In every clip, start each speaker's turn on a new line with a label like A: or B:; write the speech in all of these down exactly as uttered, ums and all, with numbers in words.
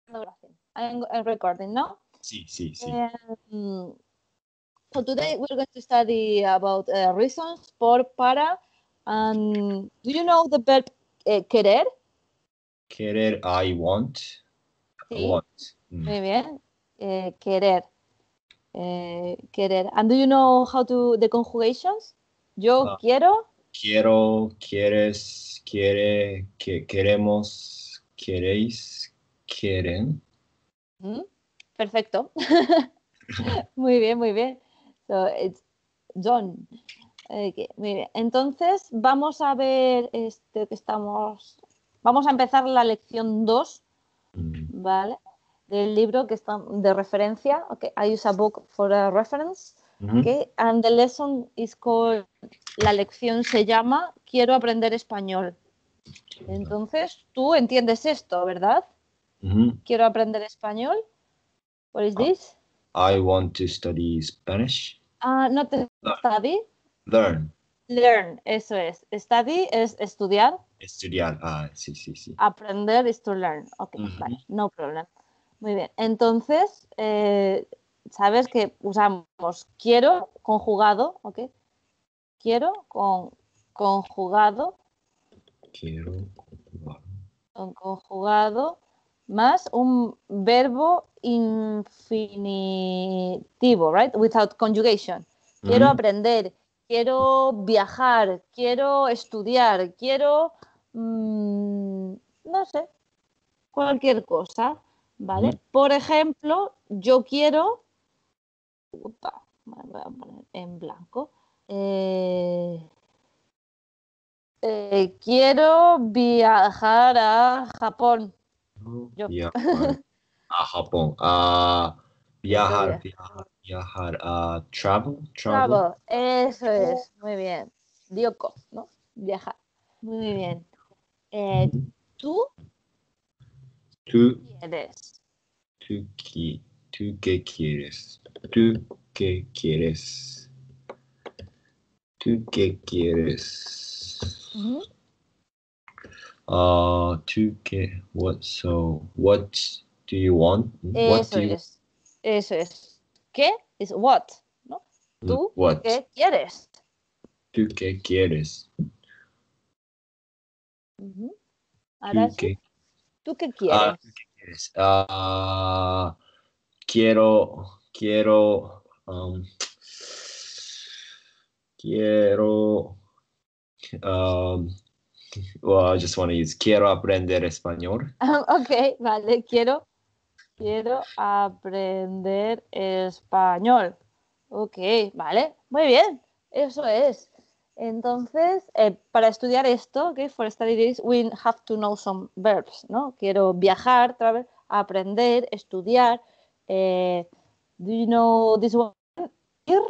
A: I'm, I'm recording, no?
B: Sí, sí, sí.
A: Um, so today we're going to study about uh, reasons por, para, and do you know the verb uh, querer?
B: Querer, I want.
A: Sí.
B: Want. Mm.
A: Muy bien. Eh, querer. Eh, querer. And do you know how to the conjugations? Yo
B: Ah.
A: quiero.
B: Quiero, quieres, quiere, que, queremos, queréis, quieren.
A: Mm, perfecto. Muy bien, muy bien. So it's John. Okay, muy bien. Entonces vamos a ver este que estamos. Vamos a empezar la lección dos,
B: Mm.
A: ¿vale? Del libro que está de referencia. Okay, I use a book for a reference.
B: Mm-hmm.
A: Okay, and the lesson is called. La lección se llama Quiero aprender español. Entonces tú entiendes esto, ¿verdad?
B: Mm-hmm.
A: Quiero aprender español. What is this?
B: I want to study Spanish.
A: Ah, uh, not study.
B: Learn.
A: Learn, eso es. Study es estudiar.
B: Estudiar, ah, sí, sí, sí.
A: Aprender is to learn. Ok,
B: Mm-hmm.
A: vale, no problem. Muy bien. Entonces, eh, sabes que usamos quiero conjugado, ¿ok? Quiero con conjugado.
B: Quiero conjugado.
A: Con conjugado más un verbo infinitivo, right? Without conjugation. Quiero
B: Mm-hmm.
A: aprender, quiero viajar, quiero estudiar, quiero, mmm, no sé, cualquier cosa, ¿vale?
B: Mm-hmm.
A: Por ejemplo, yo quiero, opa, me voy a poner en blanco, eh, eh, quiero viajar a Japón. Yo.
B: Viajar a Japón. Uh, viajar,
A: Quiero
B: viajar, viajar. Uh, travel, travel.
A: Travel, eso es, muy bien. Dioko, ¿no? Viajar. Muy bien. Eh, ¿Tú
B: Tú,
A: quieres?
B: tú, qui, tú qué quieres. Tú qué quieres. Tú qué quieres.
A: Uh-huh.
B: Uh, tú qué. What? So, what do you want? What
A: Eso
B: do you?
A: es, eso es. ¿Qué? Es what, ¿no? ¿Tú
B: What?
A: qué quieres?
B: Tú qué quieres.
A: Uh-huh. Ahora
B: Tú
A: sí,
B: qué.
A: ¿tú qué
B: Ah,
A: quieres?
B: ¿tú qué quieres? Ah, quiero, quiero, um, quiero, um, well, I just want to use quiero aprender español.
A: Ok, vale, quiero, quiero aprender español. Ok, vale, muy bien, eso es. Entonces, eh, para estudiar esto, okay, for study this, we have to know some verbs, ¿no? Quiero viajar, travel, aprender, estudiar. Eh, do you know this one? Ir.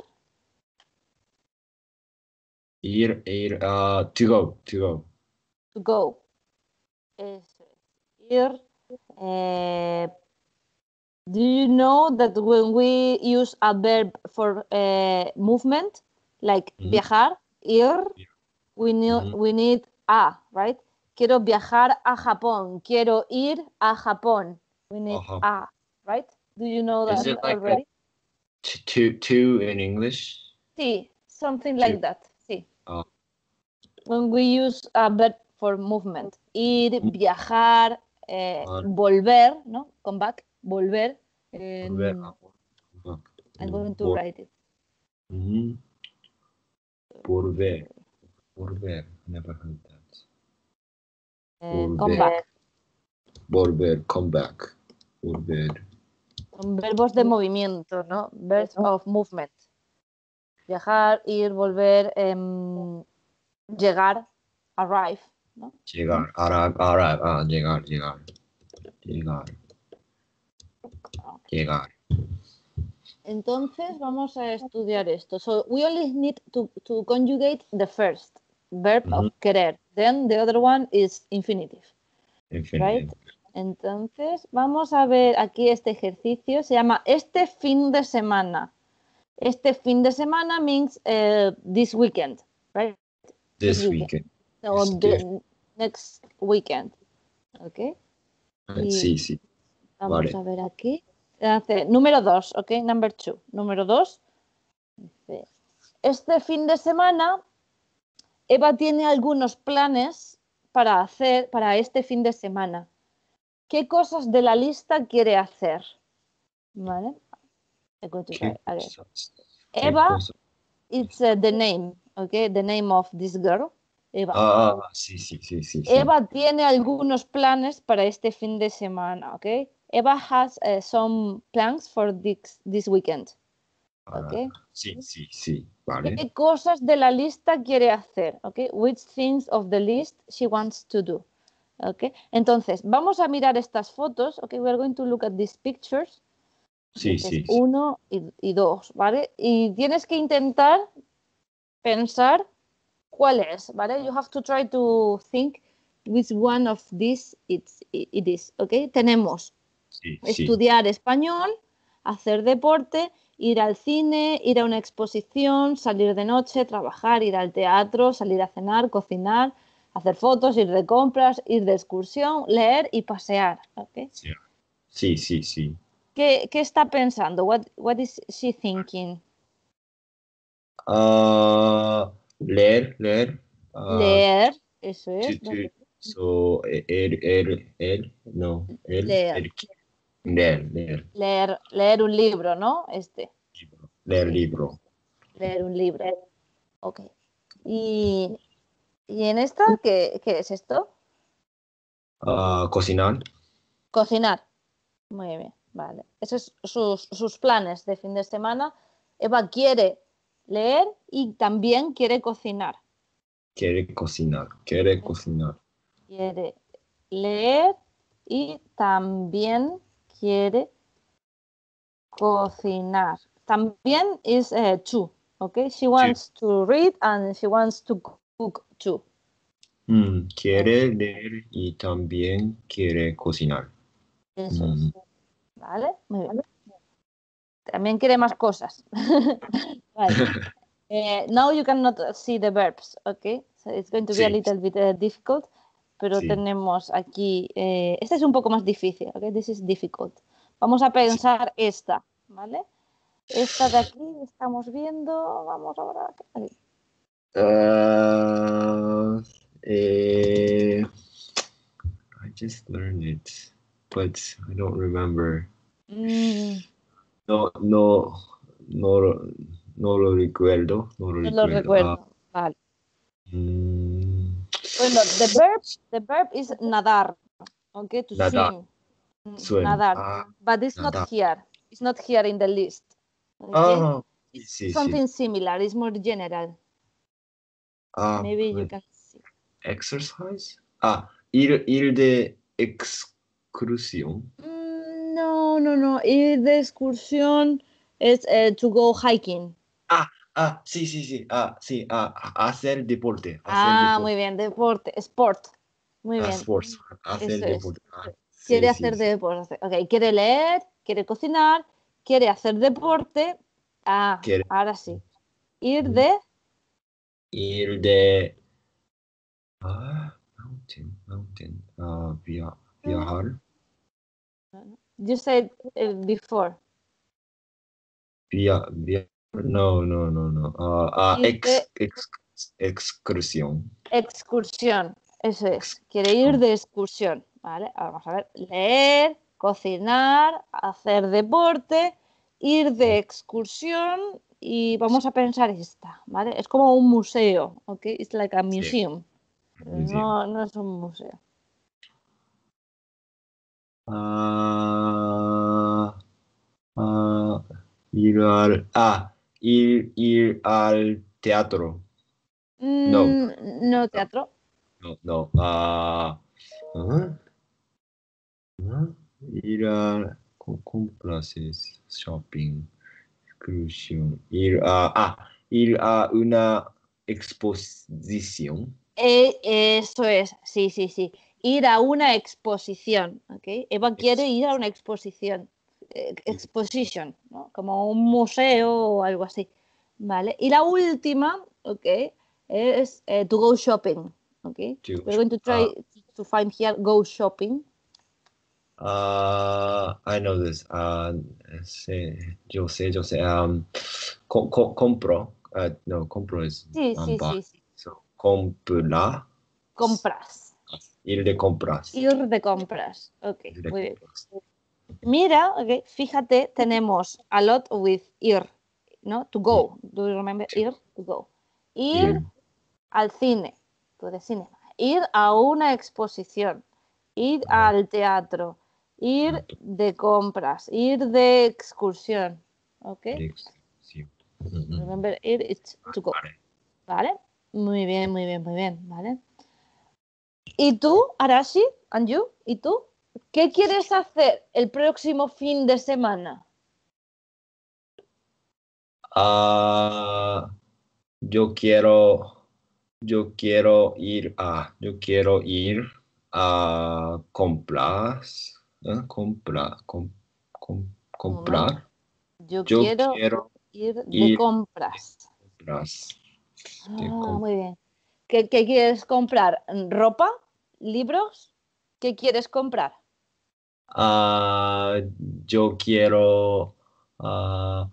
B: Ir, ir, uh, to go, to go.
A: To go. Eso es. Ir. Eh, do you know that when we use a verb for uh, movement, like
B: Mm-hmm.
A: viajar, ir, we need,
B: Mm-hmm.
A: we need a, right? Quiero viajar a Japón. Quiero ir a Japón. We need
B: Uh-huh.
A: a, right? Do you know
B: Is
A: that
B: it like
A: already?
B: t- two, two in English?
A: Sí, something
B: Two.
A: like that. Sí.
B: Oh.
A: When we use a verb for movement. Ir, viajar, eh,
B: Uh,
A: volver, ¿no? Come back, volver. En,
B: volver. Uh,
A: I'm going to
B: Vol-
A: write it.
B: Mm-hmm. Volver. Volver. Never heard that.
A: Eh, come back.
B: Volver, come back. Volver.
A: Son verbos de movimiento, ¿no? Verbs of movement. Viajar, ir, volver, eh, llegar, arrive, ¿no?
B: Llegar. Arrive, arrive. Ah, llegar, llegar. Llegar. Llegar.
A: Entonces vamos a estudiar esto. So we only need to, to conjugate the first verb
B: Mm-hmm.
A: of querer. Then the other one is infinitive.
B: Infinitive.
A: Right? Entonces vamos a ver aquí este ejercicio. Se llama este fin de semana. Este fin de semana means uh, this weekend, right?
B: This, this weekend. weekend.
A: So the next weekend. Okay.
B: Sí, sí.
A: Vamos
B: Vale.
A: a ver aquí. Hace, número dos, ¿ok? Number two. Número dos. Dice, este fin de semana, Eva tiene algunos planes para hacer para este fin de semana. ¿Qué cosas de la lista quiere hacer? ¿Vale? I'm going to try
B: ¿Qué
A: again.
B: cosas? ¿Qué
A: Eva,
B: cosas?
A: it's uh, the name, okay? The name of this girl, Eva.
B: Ah, ah, sí, sí, sí, sí, sí.
A: Eva tiene algunos planes para este fin de semana, okay? Eva has uh, some plans for this, this weekend, okay?
B: Ah, sí, sí, sí, vale.
A: ¿Qué cosas de la lista quiere hacer? Okay? Which things of the list she wants to do? Okay? Entonces, vamos a mirar estas fotos. Okay, we are going to look at these pictures.
B: Sí,
A: Dices
B: sí, sí.
A: uno y, y dos, ¿vale? Y tienes que intentar pensar cuál es, ¿vale? You have to try to think which one of these it's, it is, ¿ok? Tenemos
B: Sí, sí.
A: estudiar español, hacer deporte, ir al cine, ir a una exposición, salir de noche, trabajar, ir al teatro, salir a cenar, cocinar, hacer fotos, ir de compras, ir de excursión, leer y pasear, ¿ok?
B: Sí, sí, sí, sí.
A: ¿Qué, qué está pensando? What, what is she thinking?
B: Ah, leer, leer. ah,
A: Leer, eso
B: to-
A: es.
B: to- so, él, él, él, no, él,
A: Leer.
B: él, leer, leer,
A: Leer, leer un libro, ¿no? Este.
B: libro, leer
A: Ok.
B: libro.
A: Leer un libro. Ok. ¿Y, y en esta qué, qué es esto?
B: Ah, cocinar.
A: Cocinar. Muy bien, vale. Esos son sus, sus planes de fin de semana. Eva quiere leer y también quiere cocinar.
B: Quiere cocinar, quiere cocinar.
A: Quiere leer y también quiere cocinar. También is uh, two, okay? She wants to read and she wants to cook too.
B: Mm, quiere leer y también quiere cocinar.
A: Eso
B: Mm.
A: es. ¿Vale? Muy bien. También quiere más cosas. Vale. Uh, now you cannot see the verbs, okay? So it's going to be
B: Sí.
A: a little bit uh, difficult, pero
B: Sí.
A: tenemos aquí, eh, este es un poco más difícil, okay? This is difficult. Vamos a pensar sí. esta, ¿vale? Esta de aquí estamos viendo, vamos ahora. Aquí.
B: Uh, eh, I just learned it, but I don't remember.
A: Mm,
B: No, no, no, lo- no lo recuerdo. No lo
A: no lo
B: recuerdo.
A: recuerdo.
B: Ah,
A: Vale.
B: mm,
A: Bueno, the verb, the verb is nadar, okay? To
B: nadar.
A: swim. Mm,
B: Swim.
A: Nadar.
B: Ah,
A: But it's
B: nadar.
A: not here. It's not here in the list. Okay?
B: Ah, sí,
A: It's
B: sí,
A: something
B: sí.
A: similar. It's more general.
B: Ah,
A: Maybe you
B: like
A: can see.
B: exercise? Ah, ir, ir de excursión.
A: Mm, no, no, no. Ir de excursión es uh, to go hiking.
B: Ah, ah, sí, sí, sí. Ah, sí. Ah, hacer deporte. Hacer
A: Ah,
B: deporte.
A: muy bien. Deporte. Sport. Muy
B: Ah,
A: bien.
B: sports. Hacer
A: Eso es.
B: deporte. Ah,
A: Quiere
B: sí, sí,
A: hacer
B: sí.
A: deporte. Ok, quiere leer, quiere cocinar, quiere hacer deporte. Ah,
B: Quiere
A: ahora sí. Ir de.
B: ir de ah, mountain, mountain. Ah, via, viajar.
A: You said uh, before.
B: Via, via, no, no, no, no. Ah, ah,
A: Ir de
B: ex, ex, excursión.
A: excursión. Eso es. Quiere ir de excursión. Vale, ahora vamos a ver. Leer, cocinar, hacer deporte, ir de excursión y vamos a pensar esta, ¿vale? Es como un museo, ¿ok? It's like a
B: Sí,
A: museum.
B: museum.
A: No, no es un museo.
B: Ah, ah, ir al, ah, ir, ir al teatro. No,
A: Mm, no
B: no,
A: teatro.
B: no, no. Ah, ah, ah, ir a co- compras, shopping, excursión. Ir a, ah, ir a una exposición.
A: Eh, eso es, sí, sí, sí. Ir a una exposición, ¿ok? Eva quiere ir a una exposición. Eh, exposition, ¿no? Como un museo o algo así, ¿vale? Y la última, ¿ok? Es eh, to go shopping, ¿ok?
B: To-
A: We're going to
B: ah,
A: try to find here go shopping.
B: ah, I know this. Uh, sé, yo sé, yo sé. Um, co co compro. Uh, no, compro is
A: Sí,
B: um,
A: sí,
B: buy.
A: sí, sí.
B: So, comprar.
A: Compras.
B: Ir de compras.
A: Ir de compras. Ok,
B: Ir de
A: muy bien.
B: compras.
A: Mira, okay, fíjate, tenemos a lot with ir, ¿no? To go. Do you remember ir? To go. Ir,
B: Ir.
A: al cine, to the cinema. Ir a una exposición. Ir
B: Ah.
A: al teatro. Ir de compras. Ir de excursión. ¿Ok?
B: Sí. Mm-hmm.
A: Remember, ir is to go.
B: Vale.
A: ¿Vale? Muy bien, muy bien, muy bien. ¿Vale? ¿Y tú, Arashi? And you? ¿Y tú? ¿Qué quieres hacer el próximo fin de semana?
B: Ah, yo quiero, yo quiero ir a, yo quiero ir a comprar, ¿eh? comprar, com- com-
A: Un momento.
B: comprar.
A: Yo
B: Yo
A: quiero
B: quiero
A: ir de
B: ir
A: compras.
B: de compras. De
A: Ah,
B: com-
A: muy bien. ¿Qué, qué quieres comprar? ¿Ropa? ¿Libros? ¿Qué quieres comprar?
B: Ah, yo quiero, ah,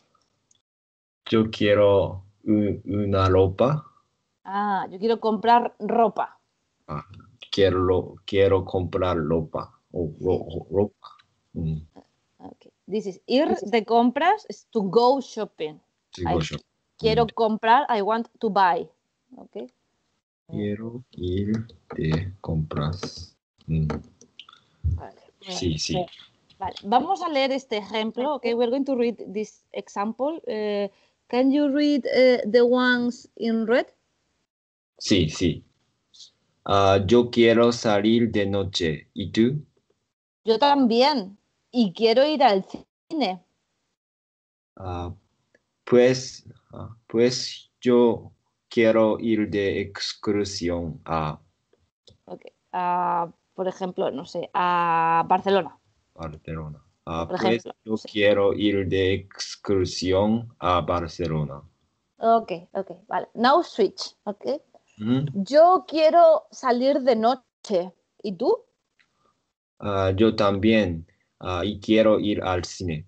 B: yo quiero u- una ropa.
A: Ah, yo quiero comprar ropa.
B: Ah, quiero, lo- quiero comprar ropa. O,
A: Sí.
B: ro- ropa. Mm,
A: Okay. This is ir de compras is to go shopping.
B: sí,
A: I
B: yo.
A: quiero
B: Mm,
A: comprar, I want to buy. Okay.
B: quiero ir de compras. Mm,
A: Vale, muy bien.
B: sí, sí.
A: Vale. Vamos a leer este ejemplo. Okay, we're going to read this example. Uh, can you read uh, the ones in red?
B: Sí, sí. Ah, yo quiero salir de noche. ¿Y tú?
A: Yo también. Y quiero ir al cine.
B: Ah, pues, ah, pues yo quiero ir de excursión a
A: Okay. Uh, por ejemplo, no sé, a Barcelona.
B: Barcelona. Ah,
A: Por
B: pues
A: ejemplo.
B: yo
A: Sí.
B: quiero ir de excursión a Barcelona.
A: Ok, ok, vale. Now switch. Okay.
B: Ujú.
A: Yo quiero salir de noche. ¿Y tú?
B: Ah, yo también. Ah, y quiero ir al cine.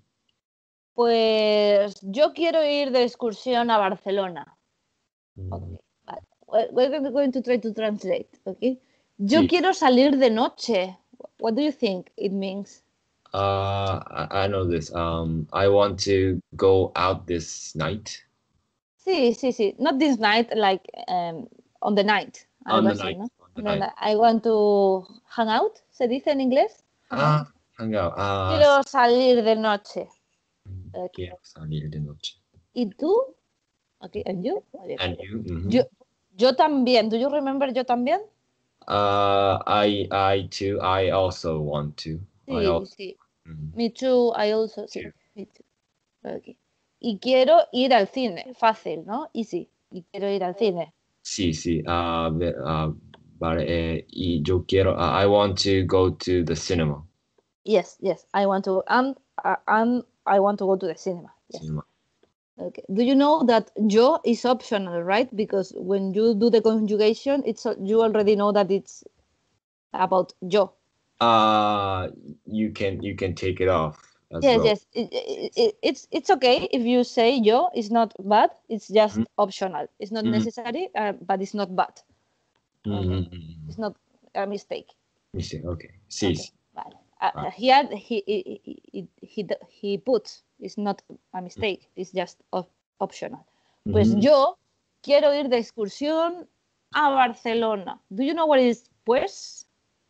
A: Pues yo quiero ir de excursión a Barcelona.
B: Mm,
A: Okay, vale. We're going to try to translate. Okay. Yo
B: sí.
A: quiero salir de noche. What do you think it means?
B: Uh, I, I know this. Um, I want to go out this night.
A: Sí, sí, sí. Not this night, like um, on the night.
B: On
A: Algo
B: the
A: así,
B: night.
A: ¿no?
B: On the
A: No,
B: night.
A: no, I want to hang out. ¿Se dice en inglés? Hang out.
B: Ah, hang out. Ah,
A: Quiero salir de noche.
B: sí,
A: Okay.
B: quiero salir de noche.
A: ¿Y tú? Okay, and you? Muy bien.
B: And you? Mhm.
A: Yo, yo también. Do you remember yo también?
B: Uh, I, I too. I also want to. I
A: Sí,
B: also.
A: sí.
B: Mhm.
A: Me too. I also. Sí.
B: Too.
A: Me too. Okay. Y quiero ir al cine. Fácil, ¿no? Easy. Y quiero ir al cine.
B: Sí, sí. Ah, ve- ah, vale. Eh, y yo quiero. ah, I want to go to the cinema.
A: Yes, yes. I want to. And, uh, and I want to go to the cinema. Yes.
B: Cinema.
A: Okay. Do you know that yo is optional, right? Because when you do the conjugation, it's you already know that it's about yo.
B: Uh, you can you can take it off as
A: Yes,
B: well.
A: yes. It, it, it, it's it's okay if you say yo. It's not bad. It's just
B: Mhm.
A: optional. It's not
B: Mhm.
A: necessary, uh, but it's not bad. Okay.
B: Mhm.
A: It's not a mistake.
B: You see, okay. Sí,
A: Okay.
B: sí.
A: Vale. Uh,
B: Ah.
A: here he he, he he he puts it's not a mistake. It's just op optional. Pues
B: Mhm.
A: yo quiero ir de excursión a Barcelona. Do you know what is pues?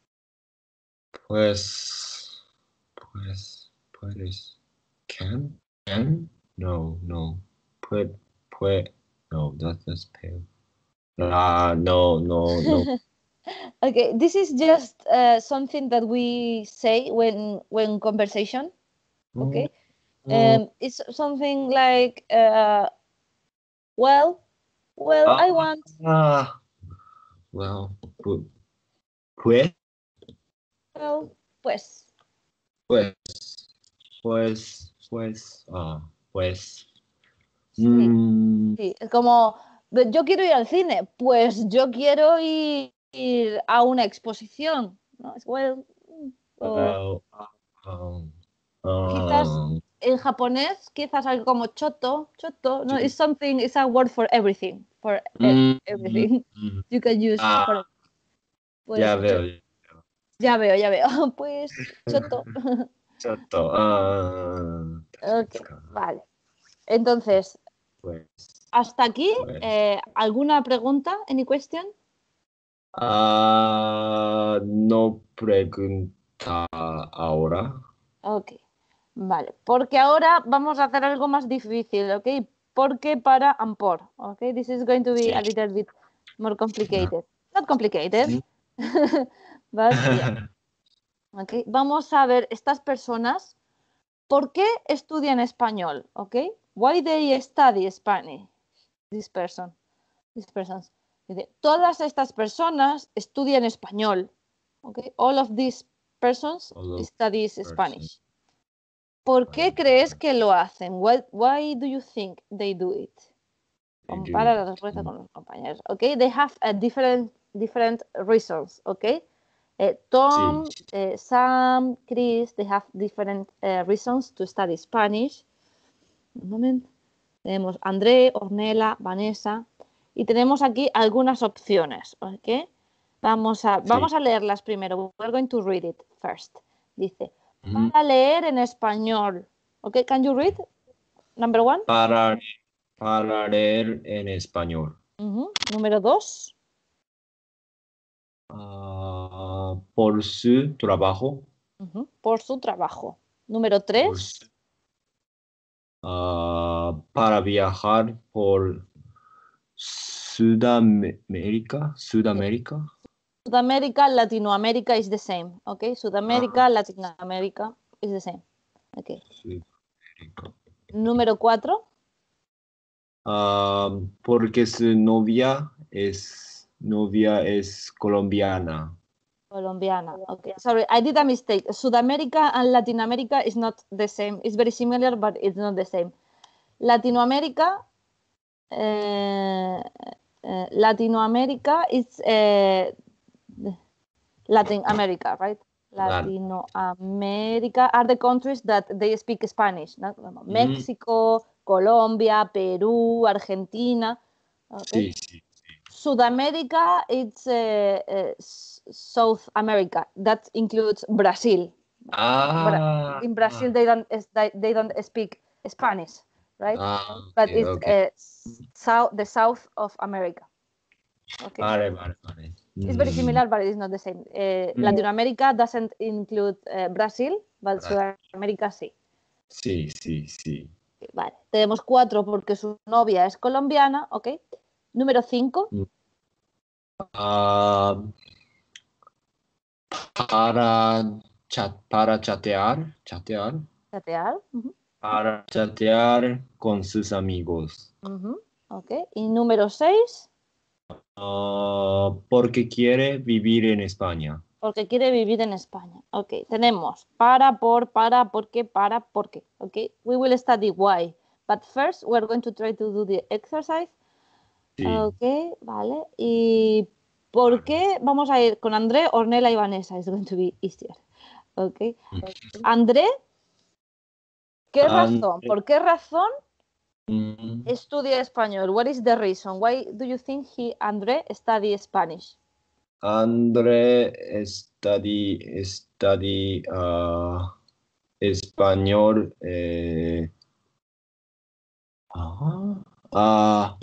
B: Pues, pues, puedes. Can? Can? No, no. Put, put. No, that, that's pale. Ah, no, no, no.
A: Okay, this is just uh, something that we say when when conversation. Okay,
B: Mm.
A: um, it's something like uh, well, well, I
B: Ah,
A: want
B: ah. Well, pu- pues,
A: well, pues.
B: pues, pues, pues, ah, pues.
A: Sí,
B: Mm,
A: sí, es como yo quiero ir al cine, pues yo quiero ir, ir a una exposición, ¿no? Es well, o
B: well, um,
A: japonés quizás algo como choto, choto, no,
B: Sí.
A: it's something, it's a word for everything, for e-
B: Mm,
A: everything.
B: mm,
A: You can use
B: ah,
A: for pues
B: ya
A: cho-
B: veo.
A: ya veo, ya veo. Pues choto.
B: Choto. Ah,
A: Ok, vale. Entonces,
B: pues,
A: hasta aquí,
B: pues.
A: eh, ¿alguna pregunta? Any question?
B: Ah, no pregunta ahora.
A: Ok, vale. Porque ahora vamos a hacer algo más difícil, ¿ok? Porque para and por, ¿ok? This is going to be
B: Sí.
A: a little bit more complicated. Not complicated,
B: Mm.
A: but yeah. Ok, vamos a ver estas personas, ¿por qué estudian español? ¿Ok? Why they study Spanish? This person, these persons. Dice, todas estas personas estudian español. ¿Ok? All of these persons
B: All of
A: studies
B: person.
A: Spanish. ¿Por qué
B: Vale,
A: crees
B: vale.
A: que lo hacen? Why, why do you think they do it?
B: They do
A: Compara la
B: it.
A: respuesta
B: Mm.
A: con los compañeros. Okay, they have a different different reasons. Okay, eh, Tom,
B: Sí.
A: eh, Sam, Chris, they have different uh, reasons to study Spanish. Un momento. Tenemos André, Ornella, Vanessa y tenemos aquí algunas opciones. Okay, vamos a
B: Sí.
A: vamos a leerlas primero. We're going to read it first. Dice.
B: Mm.
A: Para leer en español. Okay, can you read? Number one.
B: Para, para leer en español.
A: Uh-huh. Número dos.
B: Ah, por su trabajo.
A: Uh-huh. Por su trabajo. Número
B: Por
A: tres.
B: su- ah, para viajar por Sudamérica. Sudamérica.
A: Sudamérica, Latinoamérica is the same. Okay, Sudamérica,
B: Ah,
A: Latinoamérica is the same. Okay.
B: Sudamérica.
A: Número cuatro.
B: Ah, porque su novia es novia es colombiana.
A: Colombiana. Okay. Sorry, I did a mistake. Sudamérica and Latin America is not the same. It's very similar, but it's not the same. Latinoamérica. Uh, uh, Latinoamérica is uh, Latin America, right? Latino America are the countries that they speak Spanish. ¿No? México, Colombia, Perú, Argentina. Okay.
B: Sí, sí, sí.
A: Sudamérica, it's uh, uh, South America. That includes Brazil.
B: Ah,
A: In Brazil, they don't they don't speak Spanish, right?
B: ah,
A: But
B: okay,
A: it's
B: okay.
A: uh, south the south of America. Okay.
B: Vale, vale, vale.
A: It's very
B: Mm,
A: similar, but it's not the same. Uh,
B: Mm.
A: Latin America doesn't include uh, Brazil, but
B: Bra-
A: Sudamérica sí.
B: Sí, sí, sí.
A: Vale, tenemos cuatro porque su novia es colombiana, ¿ok? Número cinco.
B: Mm. Ah, para chat, para chatear, chatear,
A: Chatear. Ujú,
B: para chatear con sus amigos.
A: ujú, ok. Y número seis,
B: Ah, porque quiere vivir en España.
A: porque quiere vivir en España. Ok, tenemos para, por, para, porque, para, porque. Ok, we will study why. But first, we're going to try to do the exercise.
B: Sí.
A: Ok, vale. ¿Y por
B: Vale.
A: qué? Vamos a ir con André, Ornella y Vanessa. It's going to be easier. Ok.
B: Mm.
A: André, ¿qué razón?
B: André,
A: ¿Por qué razón
B: mm,
A: estudia español? What is the reason? Why do you think he, André, study Spanish?
B: André study, study ah, español. Eh, ah, ah,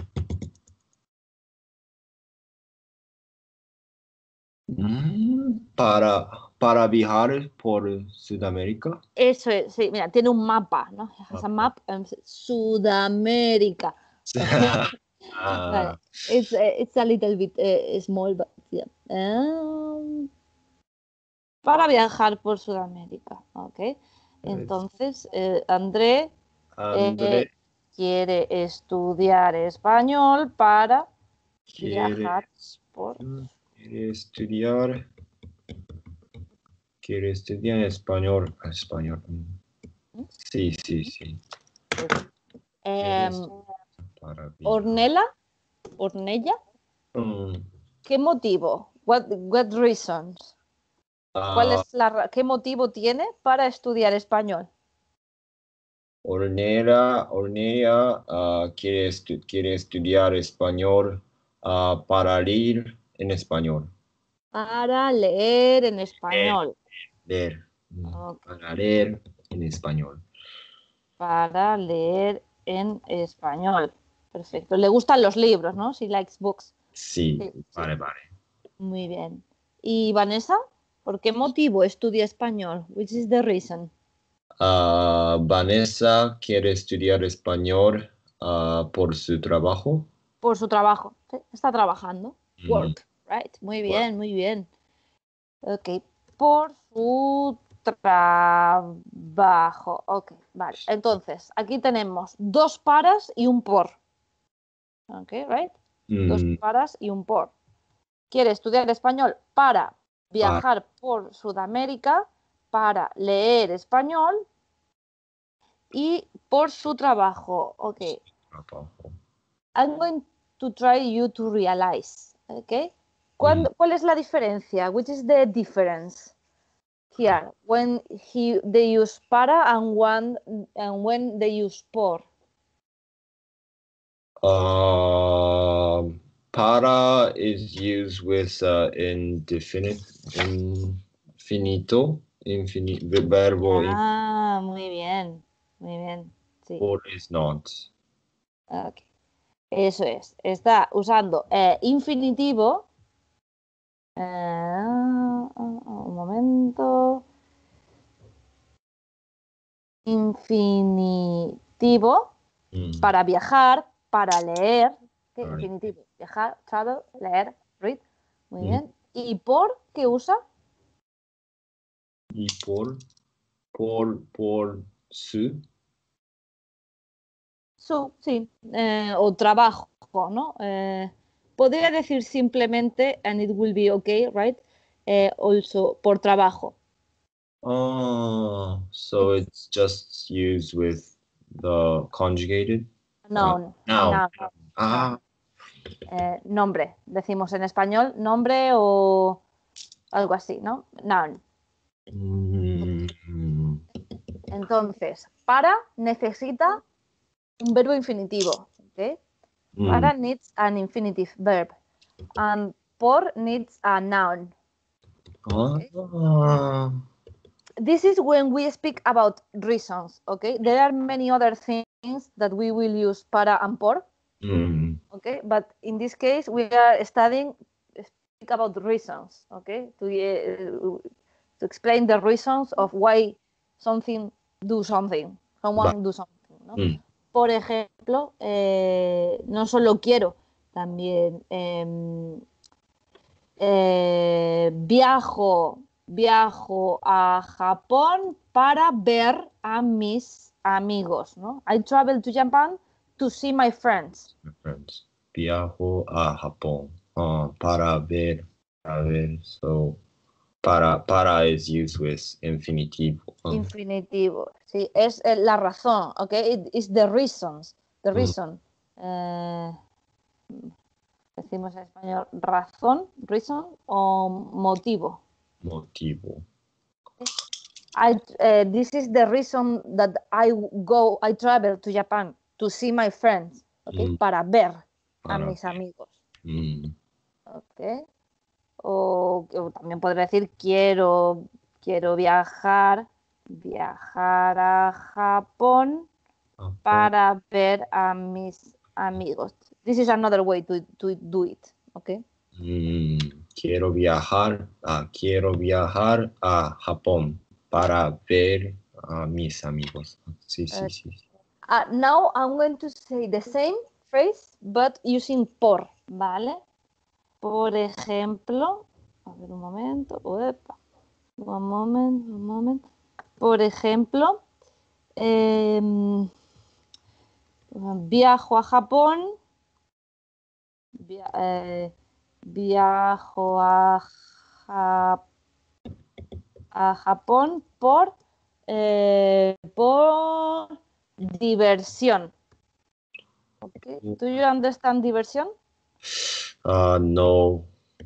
B: mm, para, para viajar por Sudamérica.
A: Eso es, sí, mira, tiene un mapa, ¿no? Has a
B: Mapa.
A: map, um, Sudamérica. Okay. Vale.
B: Ah,
A: It's, uh, it's a little bit uh, small, but yeah. Um, para viajar por Sudamérica, ¿ok? Entonces, eh, André eh,
B: André
A: quiere estudiar español para
B: quiere,
A: viajar por...
B: quiere estudiar, quiere estudiar español. Español.
A: ¿Mm?
B: Sí, sí, sí. Quiere
A: Em,
B: estudiar para viajar.
A: Ornella, Ornella,
B: Mm,
A: ¿qué motivo? What, what reasons? ¿Cuál
B: ah,
A: es la, ra- qué motivo tiene para estudiar español?
B: Ornera, Ornea ah, quiere, estu- quiere estudiar español ah, para leer en español.
A: Para leer en
B: Leer,
A: español.
B: leer, mm,
A: Ok,
B: para leer en español.
A: para leer en español. Perfecto. Le gustan los libros, ¿no? She likes books.
B: Sí,
A: Sí, sí.
B: vale, vale.
A: Muy bien. ¿Y Vanessa? ¿Por qué motivo estudia español? Which is the reason?
B: Ah, Vanessa quiere estudiar español ah, por su trabajo.
A: Por su trabajo. Sí, está trabajando.
B: Mm,
A: Work, right? Muy
B: bueno,
A: bien, muy bien. Ok. Por su trabajo. Ok, vale. Entonces, aquí tenemos dos paras y un por. Ok, right? Dos
B: mm,
A: paras y un por. Quiere estudiar español para
B: para
A: viajar por Sudamérica, para leer español y por su trabajo. Ok.
B: trabajo.
A: I'm going to try you to realize. Ok.
B: Mm,
A: ¿Cuándo- ¿Cuál es la diferencia? Which is the difference here when he they use para and when and when they use por?
B: Um, para is used with uh, indefinite, infinito, infini, verbo
A: Ah, muy bien, muy bien. Sí.
B: impor is not.
A: Ok. Eso es. Está usando eh, infinitivo. Eh, un momento. Infinitivo
B: Mm,
A: para viajar, para leer. ¿Qué?
B: sorry.
A: Infinitivo. Viajar, travel, leer, read. Muy
B: Mm,
A: bien. ¿Y por qué usa?
B: y por, por, por su.
A: Su, sí. Eh, o trabajo, ¿no? Eh, podría decir simplemente, and it will be okay, right? Eh, also, por trabajo.
B: Oh, so
A: It's
B: it's just used with the conjugated uh,
A: noun.
B: noun.
A: Noun.
B: Ah,
A: Noun. Eh, nombre. Decimos en español nombre o algo así, ¿no? Noun.
B: mm,
A: Entonces, para necesita un verbo infinitivo. ¿Ok?
B: mm.
A: Para needs an infinitive verb. And por needs a noun. Okay?
B: Ah,
A: This is when we speak about reasons. Okay? There are many other things that we will use para and por.
B: mm.
A: Okay? But in this case, we are studying speak about reasons. Okay? To, uh, to explain the reasons of why something do something.
B: Va.
A: Someone do something. ¿No?
B: Mm.
A: Por ejemplo, eh, no solo quiero, también eh, eh, viajo, viajo a Japón para ver a mis amigos, ¿no? I travel to Japan to see my friends.
B: Friends. Viajo a Japón ah, para ver, para ver. So, para, para is used with infinitivo. ah.
A: Infinitivo, sí, es eh, la razón, ¿ok? It is the reasons, the
B: Mm.
A: reason. Eh, decimos en español razón, reason o motivo.
B: Motivo.
A: I, uh, this is the reason that I go, I travel to Japan to see my friends, okay?
B: Mm.
A: Para ver a
B: Para
A: mis amigos,
B: mm.
A: okay? O, o también podría decir quiero, quiero viajar, viajar a Japón
B: Japón.
A: para ver a mis amigos. This is another way to, to do it, okay?
B: Mm. Quiero viajar, ah, quiero viajar a Japón para ver a mis amigos. Sí, sí,
A: Uh,
B: sí.
A: uh, now I'm going to say the same phrase, but using por, ¿vale? Por ejemplo, a ver un momento, uepa, one moment, one moment. Por ejemplo, eh, viajo a Japón, via, eh, viajo a, ja, a Japón por, eh, por diversión. Okay. Do you understand diversión?
B: Ah, no.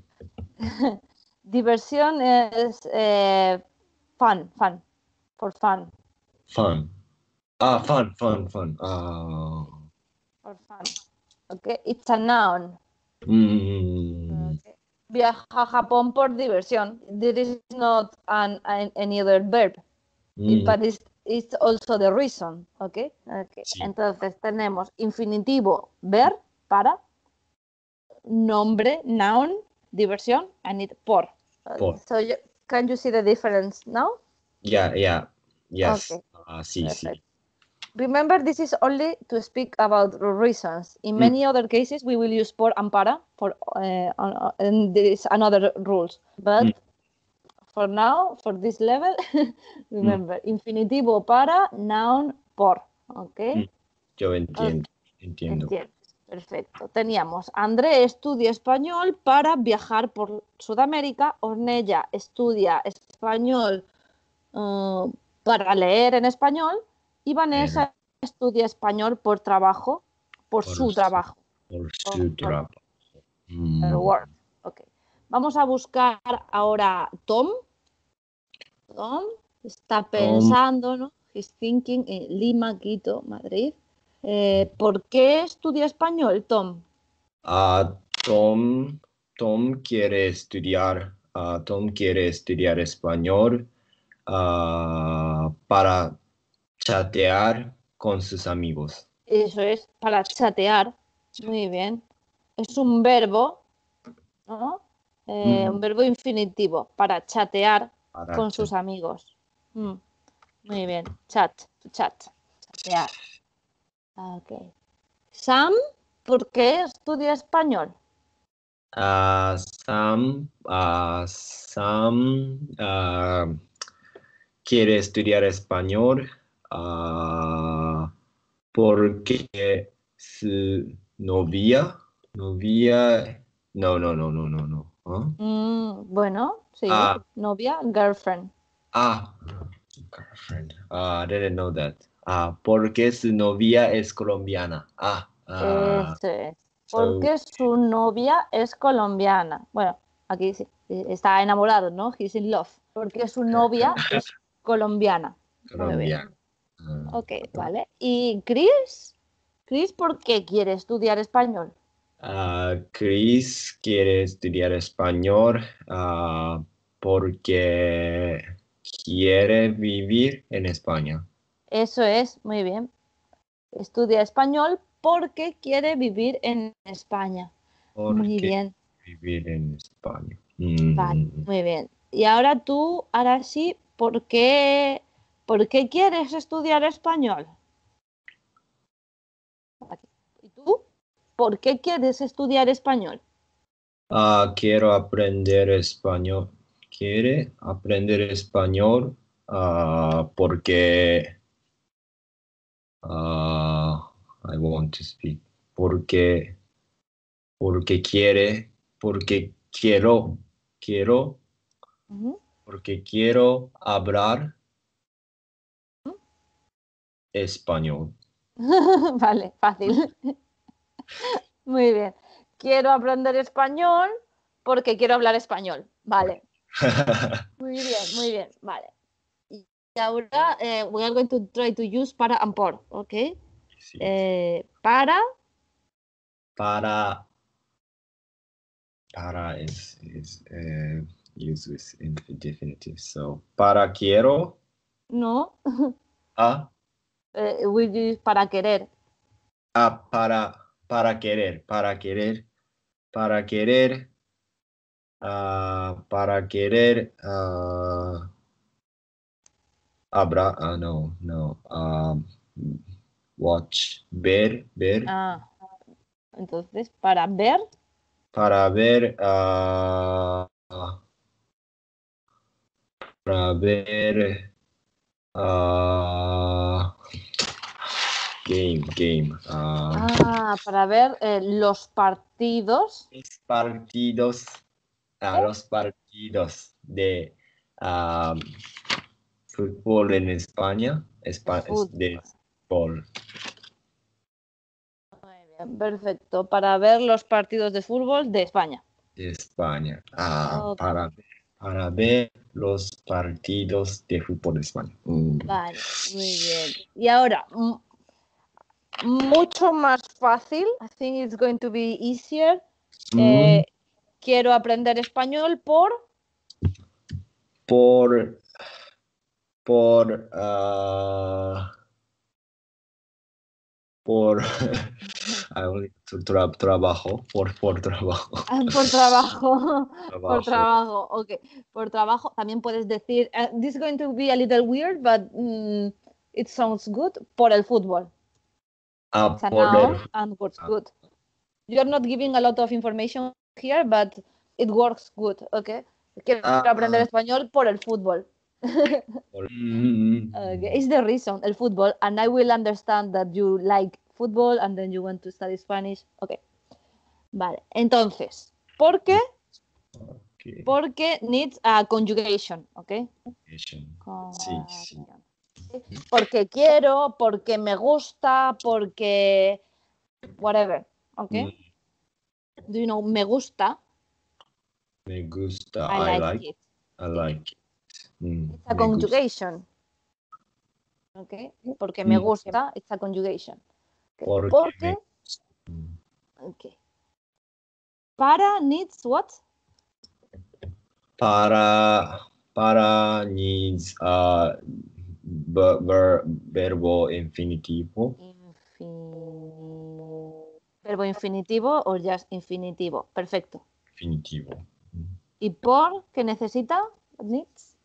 A: Diversión es eh, fun, fun, for fun.
B: Fun. Ah, fun, fun, fun. Ah,
A: For fun. Okay, it's a noun.
B: mm,
A: Okay. Viaja a Japón por diversión. There is not an, an any other verb,
B: mm,
A: but it's, it's also the reason. Okay? Okay.
B: sí,
A: Entonces tenemos infinitivo ver para, nombre, noun, diversión, and it por.
B: por.
A: So you, can you see the difference now?
B: Yeah, yeah, yes.
A: Okay,
B: Ah, sí,
A: perfect.
B: sí.
A: Remember, this is only to speak about reasons. In
B: Mm.
A: many other cases, we will use por and para for, uh, uh, and there is another rules. But
B: Mm.
A: for now, for this level, remember, infinitivo para, noun por. Okay.
B: Mm. Yo entiendo,
A: Okay.
B: entiendo.
A: Entiendes. Perfecto. Teníamos André estudia español para viajar por Sudamérica. Ornella estudia español uh, para leer en español. Y Vanessa
B: Eh,
A: estudia español por trabajo, por,
B: por
A: su
B: su,
A: trabajo.
B: por
A: Por,
B: su
A: por
B: trabajo.
A: her
B: Mm.
A: work. Okay. Vamos a buscar ahora Tom. Tom está
B: Tom,
A: pensando, ¿no? He's thinking en Lima, Quito, Madrid. Eh, ¿Por qué estudia español, Tom?
B: ah, Tom, Tom quiere estudiar, ah, Tom quiere estudiar español ah, para chatear con sus amigos.
A: Eso es, para chatear. Muy bien. Es un verbo, ¿no? Eh,
B: Mm.
A: un verbo infinitivo, para chatear
B: Para
A: con
B: chat.
A: sus amigos. Mm, muy bien. Chat, to chat, chatear. Ok. Sam, ¿por qué estudia español?
B: Ah, Sam, ah, Sam ah, quiere estudiar español ah, porque su novia, novia, no, no, no, no, no, no. ¿Ah?
A: Mm, bueno, sí.
B: Ah,
A: Novia, girlfriend.
B: ah, girlfriend. Ah, I didn't know that. Ah, porque su novia es colombiana. Ah, ah,
A: Eso es.
B: so,
A: Porque su novia es colombiana. Bueno, aquí sí, eh, está enamorado, ¿no? He's in love. Porque su novia es colombiana. Muy bien.
B: colombiana. Ah.
A: Ok, vale. ¿Y Chris? Chris, ¿por qué quiere estudiar español?
B: Ah, Chris quiere estudiar español ah, porque quiere vivir en España.
A: Eso es, muy bien. Estudia español porque quiere vivir en España. Muy
B: Porque
A: bien,
B: vivir en España.
A: vale,
B: Mm,
A: muy bien. Y ahora tú, ahora sí, ¿por qué, ¿por qué quieres estudiar español? Aquí. ¿Y tú? ¿Por qué quieres estudiar español?
B: ah, quiero aprender español. ¿Quiere aprender español? Ah, porque ah, I want to speak. Porque, porque quiere, porque quiero, quiero,
A: Ujú.
B: porque quiero hablar español.
A: Vale, fácil. Muy bien. Quiero aprender español porque quiero hablar español. Vale. Muy bien, muy bien. Vale. Y ahora eh, we are going to try to use para and por, ¿ok?
B: Sí.
A: Eh, para,
B: Para, para is, is uh, used with infinitive. So, para quiero,
A: no.
B: a,
A: Eh, we use para querer.
B: a para, para querer, para querer, para querer, ah, para querer, ah, abra, ah, no, no, um, watch, ver, ver,
A: Ah, entonces, para ver,
B: para ver, ah, para ver, ah, game, game, ah,
A: ah, para ver eh, los partidos.
B: los partidos, ah,
A: ¿Eh?
B: los partidos de ah, fútbol en España,
A: De
B: Espa- es de
A: fútbol.
B: fútbol
A: Muy bien, perfecto. Para ver los partidos de fútbol de España.
B: de España, ah,
A: Ok.
B: para ver. para ver los partidos de fútbol español. Mm.
A: Vale, muy bien. Y ahora, m- mucho más fácil. I think it's going to be easier. Eh, quiero aprender español por...
B: Por, por, ah, por ah, tra- trabajo, por, por trabajo.
A: Por trabajo, por
B: Trabajo.
A: trabajo, ok. Por trabajo también puedes decir, uh, this is going to be a little weird, but mm, it sounds good, por el fútbol.
B: Ah,
A: It's a
B: por
A: noun
B: el-
A: and works
B: Ah.
A: good. You're not giving a lot of information here, but it works good, ok. Quiero
B: Ah.
A: aprender español por el fútbol.
B: por- Mm,
A: Okay. It's the reason, el fútbol, and I will understand that you like football and then you want to study Spanish. Ok. Vale, entonces, ¿por qué?
B: ok.
A: Porque needs a conjugation, ¿ok?
B: Sí,
A: Conjugation.
B: sí.
A: Porque quiero, porque me gusta, porque whatever, ¿ok?
B: Mm,
A: Do you know me gusta?
B: me gusta.
A: I
B: I
A: like,
B: like.
A: it.
B: I like it. Mm,
A: It's a
B: me gusta.
A: conjugation. ¿Ok? Porque me
B: Mm.
A: gusta, it's a conjugation. Okay.
B: Porque
A: Porque,
B: me- Mm.
A: ok. Para needs what?
B: Para, para needs uh, ver, ver- verbo infinitivo.
A: Infin- Verbo infinitivo o just infinitivo. Perfecto.
B: Infinitivo.
A: ¿Y por qué necesita? Needs.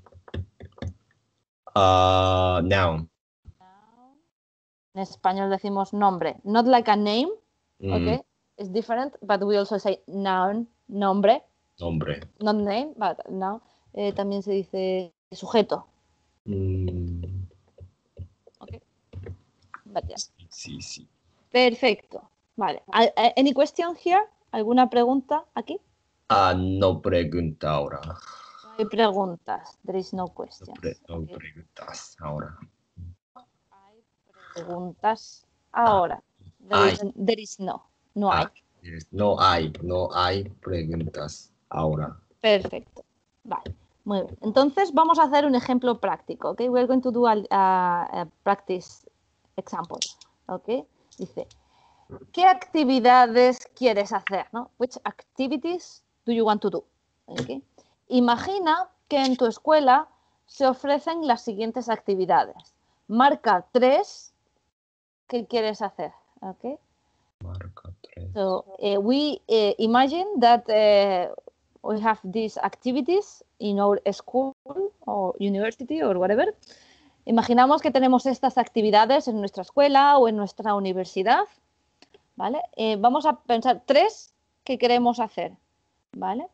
B: Uh, noun.
A: En español decimos nombre. Not like a name,
B: Mm,
A: okay? It's different, but we also say noun, nombre.
B: Nombre.
A: Not name, but noun. Eh, también se dice sujeto.
B: Mm,
A: Okay. But yeah.
B: sí, sí, sí.
A: Perfecto. Vale. A- a- Any question here? ¿Alguna pregunta aquí?
B: Ah, no pregunta ahora.
A: No hay preguntas. There is no
B: No,
A: questions.
B: pre- no
A: Okay.
B: preguntas ahora.
A: Hay preguntas ahora. There
B: Hay.
A: is, there is no. No hay.
B: Ah, yes. No hay, no hay preguntas ahora.
A: Perfecto. Vale. Muy bien. Entonces vamos a hacer un ejemplo práctico. ¿Ok? We're going to do a, a- a practice example. ¿Ok? Dice, ¿qué actividades quieres hacer? ¿No? Which activities do you want to do? ¿Ok? Imagina que en tu escuela se ofrecen las siguientes actividades. Marca tres que quieres hacer. ¿Ok?
B: Marca tres.
A: So uh, we uh, imagine that uh, we have these activities in our school or university or whatever. Imaginamos que tenemos estas actividades en nuestra escuela o en nuestra universidad, ¿vale? Eh, vamos a pensar tres que queremos hacer, ¿vale?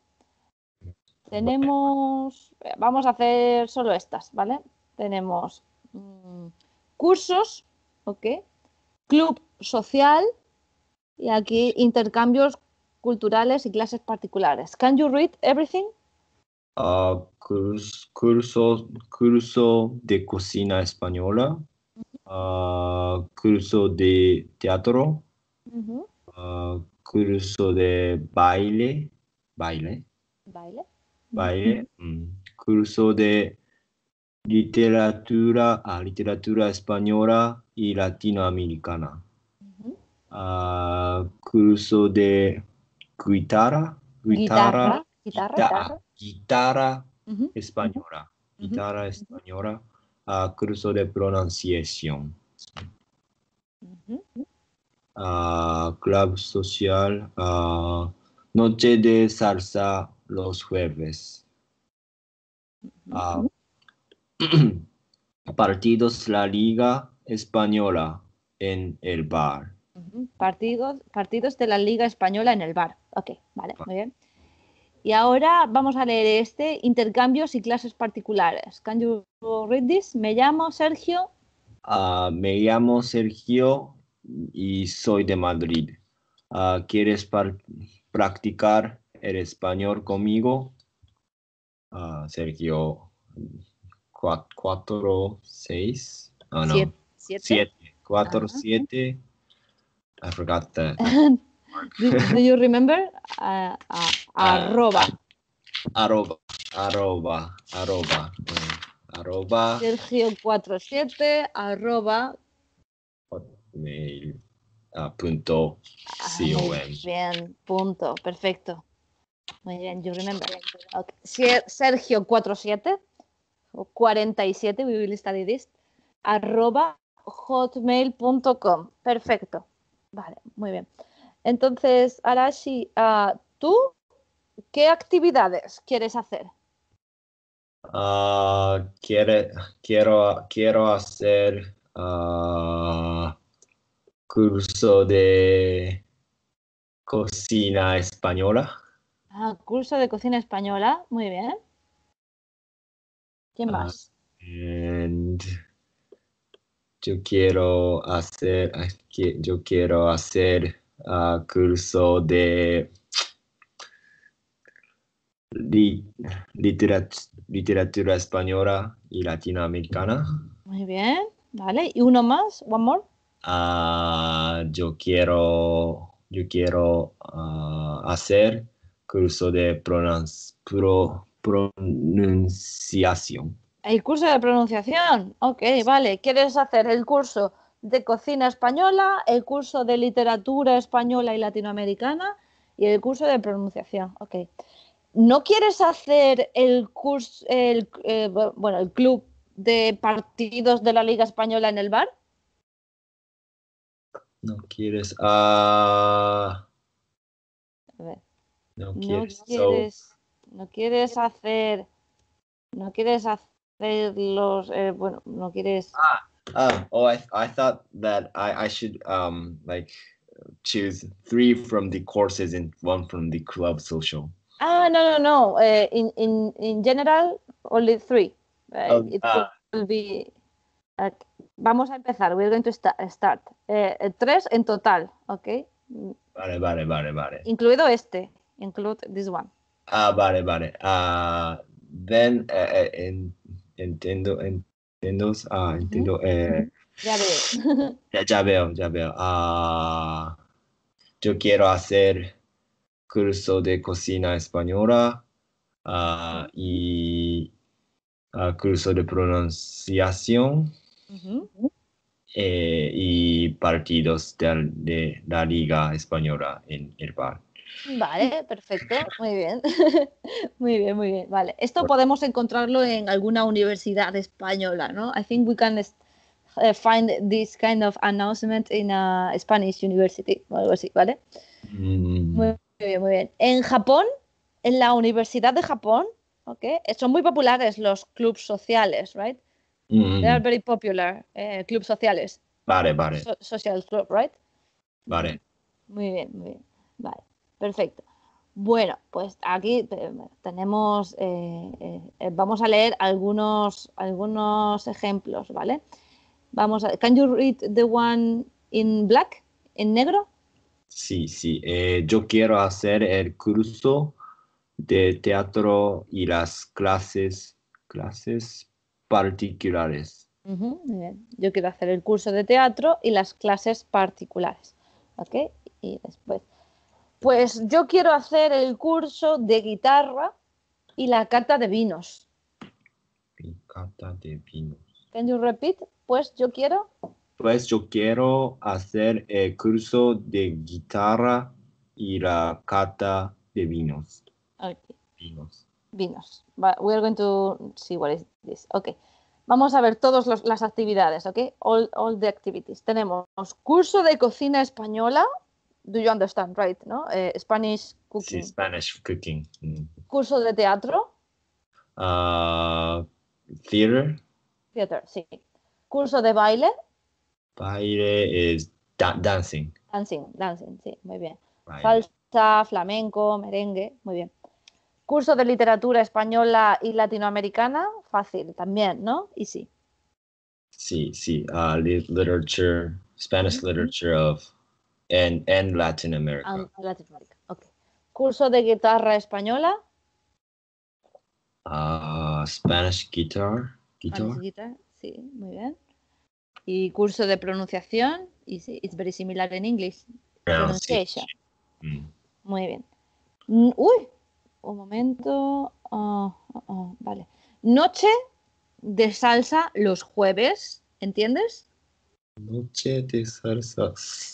A: Tenemos, vamos a hacer solo estas, ¿vale? Tenemos mm, cursos, ¿ok? Club social y aquí intercambios culturales y clases particulares. Can you read everything?
B: Ah, curs- curso, curso de cocina española, ah, curso de teatro,
A: Uh-huh.
B: ah, curso de baile, baile,
A: Baile.
B: baile, mm, curso de literatura, ah, literatura española y latinoamericana,
A: Uh-huh.
B: ah, curso de guitarra,
A: Guitarra.
B: guitarra,
A: Guitarra.
B: guitarra, guitarra
A: Uh-huh.
B: española,
A: Ujú.
B: guitarra española, ah, curso de pronunciación,
A: Uh-huh.
B: ah, club social, ah, noche de salsa los jueves, ah, partidos la Liga Española en el bar.
A: Uh-huh. Partidos, partidos de la Liga Española en el bar. Ok, vale, muy bien. Y ahora vamos a leer este, intercambios y clases particulares. Can you read this? Me llamo Sergio.
B: Ah, me llamo Sergio y soy de Madrid. Ah, ¿quieres par- practicar el español conmigo? Ah, Sergio, cua- cuatro, seis, oh no,
A: Siete. Siete.
B: siete, cuatro,
A: Ajá.
B: siete. I forgot that.
A: do, do you remember? Uh, uh, arroba.
B: Arroba. arroba, arroba, eh, arroba,
A: Sergio cuarenta y siete arroba.
B: hotmail, ah, punto
A: Ah, muy
B: com.
A: bien, punto, perfecto. Muy bien, you remember. Okay. Ser- Sergio cuarenta y siete o cuarenta y siete, we will study this, arroba hotmail punto com. Perfecto. Vale, muy bien. Entonces, Arashi, uh, ¿tú qué actividades quieres hacer?
B: Ah, quiere, quiero, quiero hacer ah, curso de cocina española.
A: Ah, curso de cocina española, muy bien. ¿Quién
B: Ah,
A: más?
B: and yo quiero hacer, ah, que- yo quiero hacer ah, curso de li- literat- literatura española y latinoamericana.
A: Muy bien, vale. ¿Y uno más? One more.
B: Ah, yo quiero, yo quiero ah, hacer curso de pronunci- pro- pronunciación.
A: El curso de pronunciación. Ok, vale. ¿Quieres hacer el curso de cocina española, el curso de literatura española y latinoamericana y el curso de pronunciación? Ok. ¿No quieres hacer el curso, el, eh, bueno, el club de partidos de la Liga Española en el bar?
B: ¿No quieres? Ah,
A: A ver,
B: no
A: no
B: quieres. So,
A: quieres, no quieres hacer, no quieres hacer los, eh, bueno, no quieres.
B: ah, oh, I, I thought that I, I should um like choose three from the courses and one from the club social.
A: Ah, no, no, no. Uh, in, in, in general, only three. Uh,
B: Oh,
A: it
B: ah,
A: will be. Uh, vamos a empezar. We're going to sta start. Uh, tres en total, ¿ok?
B: vale, vale, vale, vale.
A: Incluido este. Include this one.
B: Ah, vale, vale. Ah, then, eh, eh, en- entiendo, entiendo, ah, entiendo, eh,
A: Ya veo.
B: ya, ya veo, ya veo. Ah, yo quiero hacer curso de cocina española, ah, y ah, curso de pronunciación,
A: Ujú.
B: eh, y partidos de, de la Liga Española en el bar.
A: Vale, perfecto. Muy bien. Muy bien, muy bien. Vale. Esto podemos encontrarlo en alguna universidad española, ¿no? I think we can uh, find this kind of announcement in a Spanish university o algo así, ¿vale?
B: Mm,
A: Muy bien, muy bien. En Japón, en la Universidad de Japón, ¿ok? Son muy populares los clubs sociales, right? They are
B: mm,
A: very popular, eh, clubs sociales.
B: vale, vale,
A: So- social club, right?
B: vale.
A: Muy bien, muy bien. Vale, perfecto. Bueno, pues aquí eh, tenemos, eh, eh, eh, vamos a leer algunos, algunos ejemplos, ¿vale? Vamos a, can you read the one in black, en negro?
B: Sí, sí. Eh, yo quiero hacer el curso de teatro y las clases, clases particulares.
A: Ujú, muy bien. Yo quiero hacer el curso de teatro y las clases particulares, ¿ok? Y después, pues yo quiero hacer el curso de guitarra y la cata de vinos.
B: Picata de vinos.
A: Can you repeat? Pues yo quiero.
B: Pues yo quiero hacer el curso de guitarra y la cata de vinos.
A: Ok,
B: Vinos.
A: vinos. Va- we are going to see what is this. Ok. Vamos a ver todas las actividades, ¿ok? All, all the activities. Tenemos curso de cocina española. Do you understand, right? ¿No? Eh, Spanish
B: Sí,
A: cooking.
B: Spanish cooking. Mm.
A: Curso de teatro.
B: Ah, theater.
A: Theater, sí. Curso de baile.
B: Baile is da- dancing.
A: Dancing, dancing, sí, muy bien.
B: Baile.
A: Salsa, flamenco, merengue, muy bien. Curso de literatura española y latinoamericana, fácil también, ¿no? Y sí.
B: Sí, sí. Uh, li- literature, Spanish literature of and and Latin America.
A: Latinoamérica, ok. Curso de guitarra española.
B: Uh, Spanish guitar,
A: Spanish
B: guitar.
A: guitar, sí, muy bien. Y curso de pronunciación, y sí, it's very similar in English. Pronunciation,
B: Pronunciation. Mm.
A: muy bien. Mm, Uy, un momento. ah, ah, ah, vale. Noche de salsa los jueves, ¿entiendes?
B: Noche de salsa.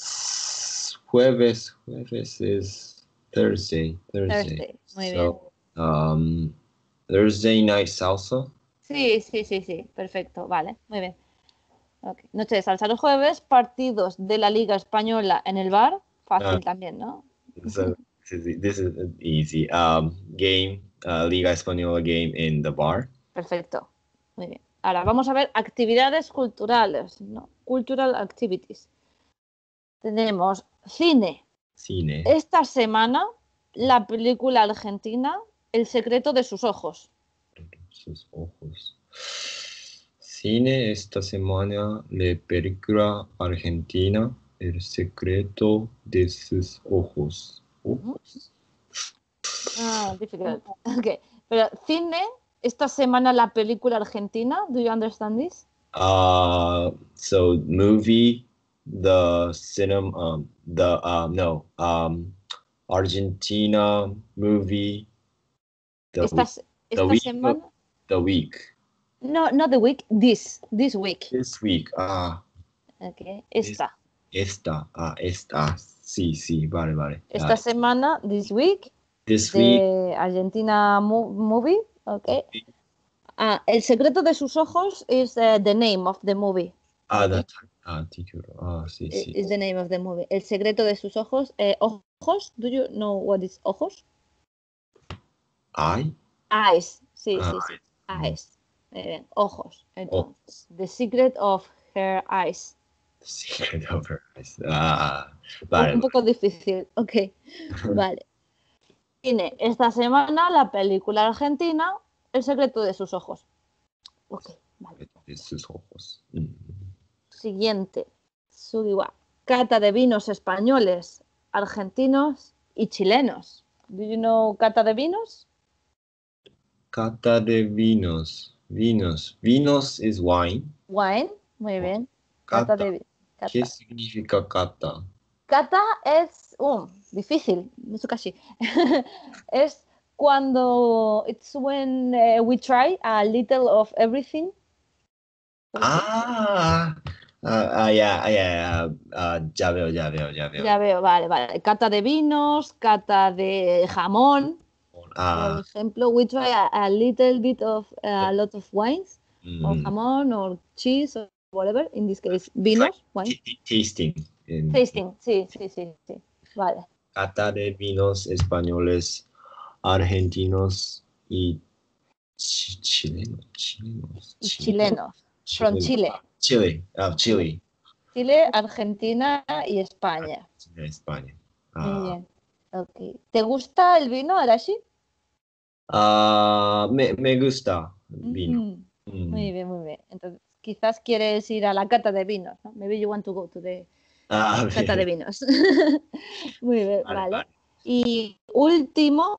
B: Jueves. Jueves is Thursday. Thursday.
A: Thursday, muy bien.
B: So, um, Thursday night salsa.
A: Sí, sí, sí, sí, perfecto, vale, muy bien. Okay. Noche de salsa los jueves, partidos de la Liga Española en el bar, fácil
B: Ah.
A: también, ¿no?
B: So this is, this is easy. Um, game, uh, Liga Española game in the bar.
A: Perfecto, muy bien. Ahora vamos a ver actividades culturales, ¿no? Cultural activities. Tenemos cine.
B: Cine.
A: Esta semana, la película argentina El secreto de sus ojos.
B: Sus ojos. Cine esta semana, la película argentina El secreto de sus ojos. Ojos.
A: Ah, difficult. Okay. Pero cine, esta semana la película argentina, do you understand this?
B: Uh, so movie, the cinema, um, the um, no, um, Argentina movie. The
A: Esta,
B: week, the
A: esta
B: week,
A: semana.
B: the week.
A: No, not the week, this, this week.
B: This week, ah.
A: Okay. Esta.
B: Esta, ah, esta, sí, sí, vale, vale.
A: Esta
B: Uh,
A: semana, this week,
B: this
A: de
B: week,
A: Argentina mo movie, okay. Ah, El secreto de sus ojos is uh, the name of the movie.
B: ah,
A: Okay.
B: that, ah, título, ah, sí, sí.
A: Is the name of the movie. El secreto de sus ojos. Eh, ojos, do you know what is ojos?
B: Eye?
A: Eyes, sí,
B: Ah,
A: sí, sí.
B: mm.
A: Eyes. Muy bien, ojos. Entonces,
B: Oh.
A: The secret of her eyes.
B: The secret of her eyes. Ah,
A: Un,
B: vale.
A: un poco difícil, ok. Vale. Tiene esta semana la película argentina El secreto de sus ojos. Ok, vale.
B: De sus ojos. Mm.
A: Siguiente. Sugiwa. Cata de vinos españoles, argentinos y chilenos. Do you know cata de vinos?
B: Cata de vinos. Vinos. Vinos is wine.
A: Wine, muy bien.
B: Cata.
A: Cata de cata.
B: ¿Qué significa cata?
A: Cata es um, difícil, mucho casi. Es cuando it's when uh, we try a little of everything.
B: Ah, ah, ah, ya, ya, ah, ya veo, ya veo, ya veo.
A: Ya veo, vale, vale. Cata de vinos, cata de jamón.
B: Ah,
A: Por ejemplo, we try a, a little bit of uh, a lot of wines,
B: mm,
A: or jamón, or cheese, or whatever. In this case, vinos, wine.
B: t- tasting. in-
A: Tasting, sí, sí, sí, sí. Vale.
B: Cata de vinos españoles, argentinos y chi- chilenos. Chilenos.
A: Y chilenos. From
B: Chilenos.
A: Chile.
B: Chile. Ah, Chile.
A: Chile, Argentina y España.
B: Chile, España.
A: Muy
B: Ah,
A: bien. Okay. ¿Te gusta el vino, Arashi?
B: ah, me, me gusta el vino.
A: Mm,
B: Mm.
A: Muy bien, muy bien. Entonces, quizás quieres ir a la cata de vinos, ¿no? Maybe you want to go to the
B: Ah,
A: cata de vinos. Muy bien,
B: vale,
A: vale.
B: vale.
A: Y último,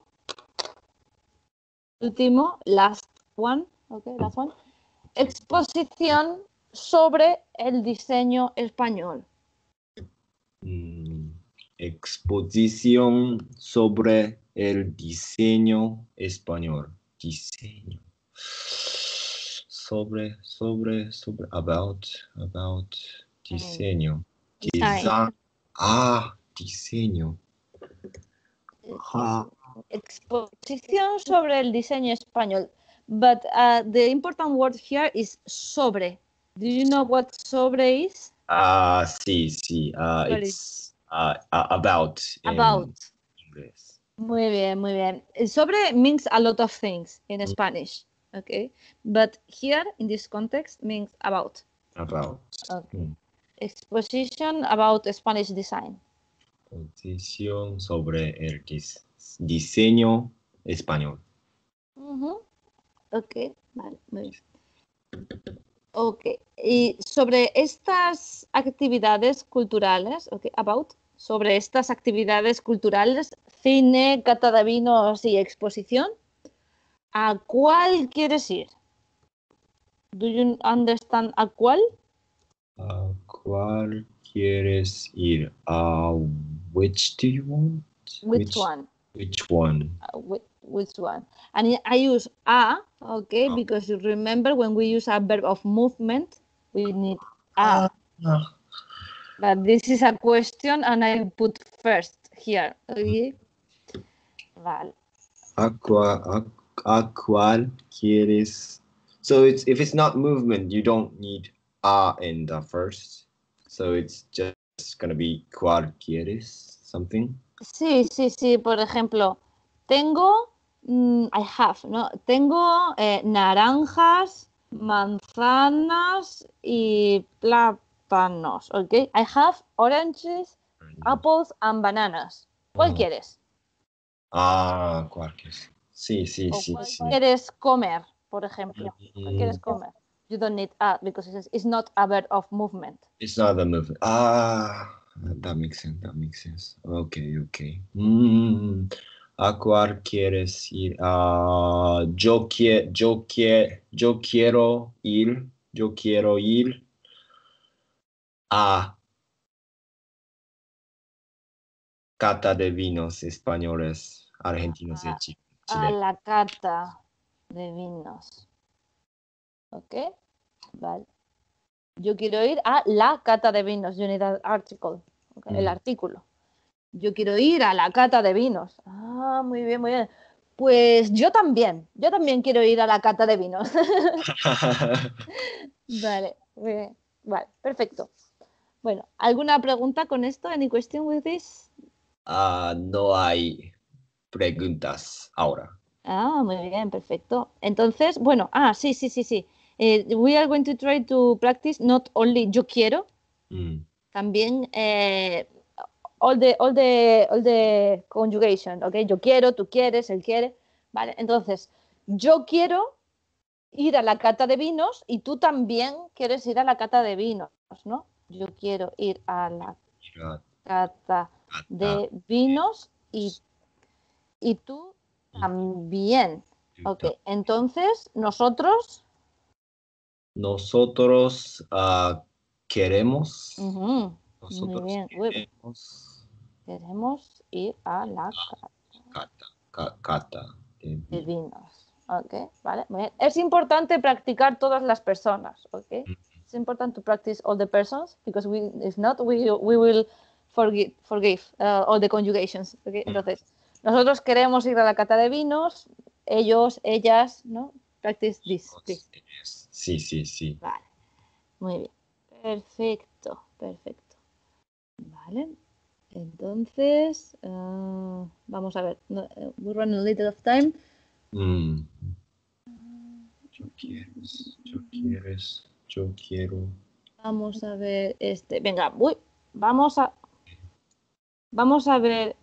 A: último, last one, okay, last one. Exposición sobre el diseño español.
B: Mm, exposición sobre el diseño español. Diseño. Sobre, sobre, sobre, about, about, diseño.
A: Design.
B: Desa- ah, diseño. Ah,
A: Exposición sobre el diseño español. But uh, the important word here is sobre. Do you know what sobre is?
B: ah, sí, sí. ah,
A: What
B: it's ah, ah, about. in
A: About.
B: English.
A: Muy bien, muy bien. Sobre means a lot of things in
B: Mm.
A: Spanish, okay? But here, in this context, means about.
B: About.
A: Okay.
B: Mm.
A: Exposition about Spanish design.
B: Exposición sobre el dis- diseño español.
A: Uh-huh. Ok, vale, muy bien. Ok, y sobre estas actividades culturales, ok, about, sobre estas actividades culturales, cine, cata de vinos y exposición, ¿a cuál quieres ir? Do you understand a cuál?
B: ¿A cuál quieres ir? Uh, which do you want?
A: Which one?
B: Which one?
A: Uh, which, which one? And I use a, okay,
B: Oh.
A: because you remember when we use a verb of movement, we need a.
B: Ah.
A: But this is a question and I put first here, okay? Vale.
B: ¿A cuál, a, a cuál quieres? So it's if it's not movement, you don't need a in the first. So it's just gonna be cuál quieres something.
A: Sí, sí, sí. Por ejemplo, tengo, mm, I have, ¿no? Tengo eh, naranjas, manzanas y plátanos, ¿ok? I have oranges, apples and bananas. ¿Cuál
B: Oh.
A: quieres?
B: Ah, cuál quieres. Sí, sí,
A: ¿O
B: sí,
A: cuál
B: sí.
A: quieres comer, por ejemplo? ¿Cuál
B: Mm,
A: quieres comer? You don't need a because it's, it's not a verb of movement.
B: It's not the movement. Ah, that makes sense. That makes sense. Okay, okay. Mm, ¿a cuál quieres ir? Ah, yo, quie- yo, quie- yo quiero ir. Yo quiero ir a cata de vinos españoles, argentinos y
A: A,
B: chi-
A: a
B: chilenos.
A: la cata de vinos. ¿Ok? Vale. Yo quiero ir a la cata de vinos. You need an article. Okay, el
B: Mm.
A: artículo. Yo quiero ir a la cata de vinos. Ah, muy bien, muy bien. Pues yo también. Yo también quiero ir a la cata de vinos. Vale, muy bien. Vale, perfecto. Bueno, ¿alguna pregunta con esto? Any question with this?
B: Ah, no hay preguntas ahora.
A: Ah, muy bien, perfecto. Entonces, bueno, ah, sí, sí, sí, sí. Eh, we are going to try to practice not only yo quiero,
B: Mm.
A: también eh, all the, all the, all the conjugation, ¿ok? Yo quiero, tú quieres, él quiere, ¿vale? Entonces, yo quiero ir a la cata de vinos y tú también quieres ir a la cata de vinos, ¿no? Yo quiero ir a la
B: Mira,
A: cata de vinos y, y tú también. Ok, entonces nosotros
B: Nosotros ah, queremos.
A: ujú, muy
B: Nosotros
A: bien, uy,
B: queremos
A: queremos ir a la cata
B: cata, ca- cata de
A: de
B: vino.
A: vinos. Ok, vale, muy bien. Es importante practicar todas las personas, ok. Es importante to practice all the persons because we, if not, we, we will forgive, forgive uh, all the conjugations. Okay? Entonces, nosotros queremos ir a la cata de vinos, ellos, ellas, ¿no? Practice this, please.
B: Sí, sí, sí.
A: Vale, muy bien. Perfecto, perfecto. Vale, entonces, uh, vamos a ver. No, uh, we run a little of time.
B: Mm. Yo quieres, yo quieres, yo quiero.
A: Vamos a ver este. Venga, uy, vamos a. Vamos a ver.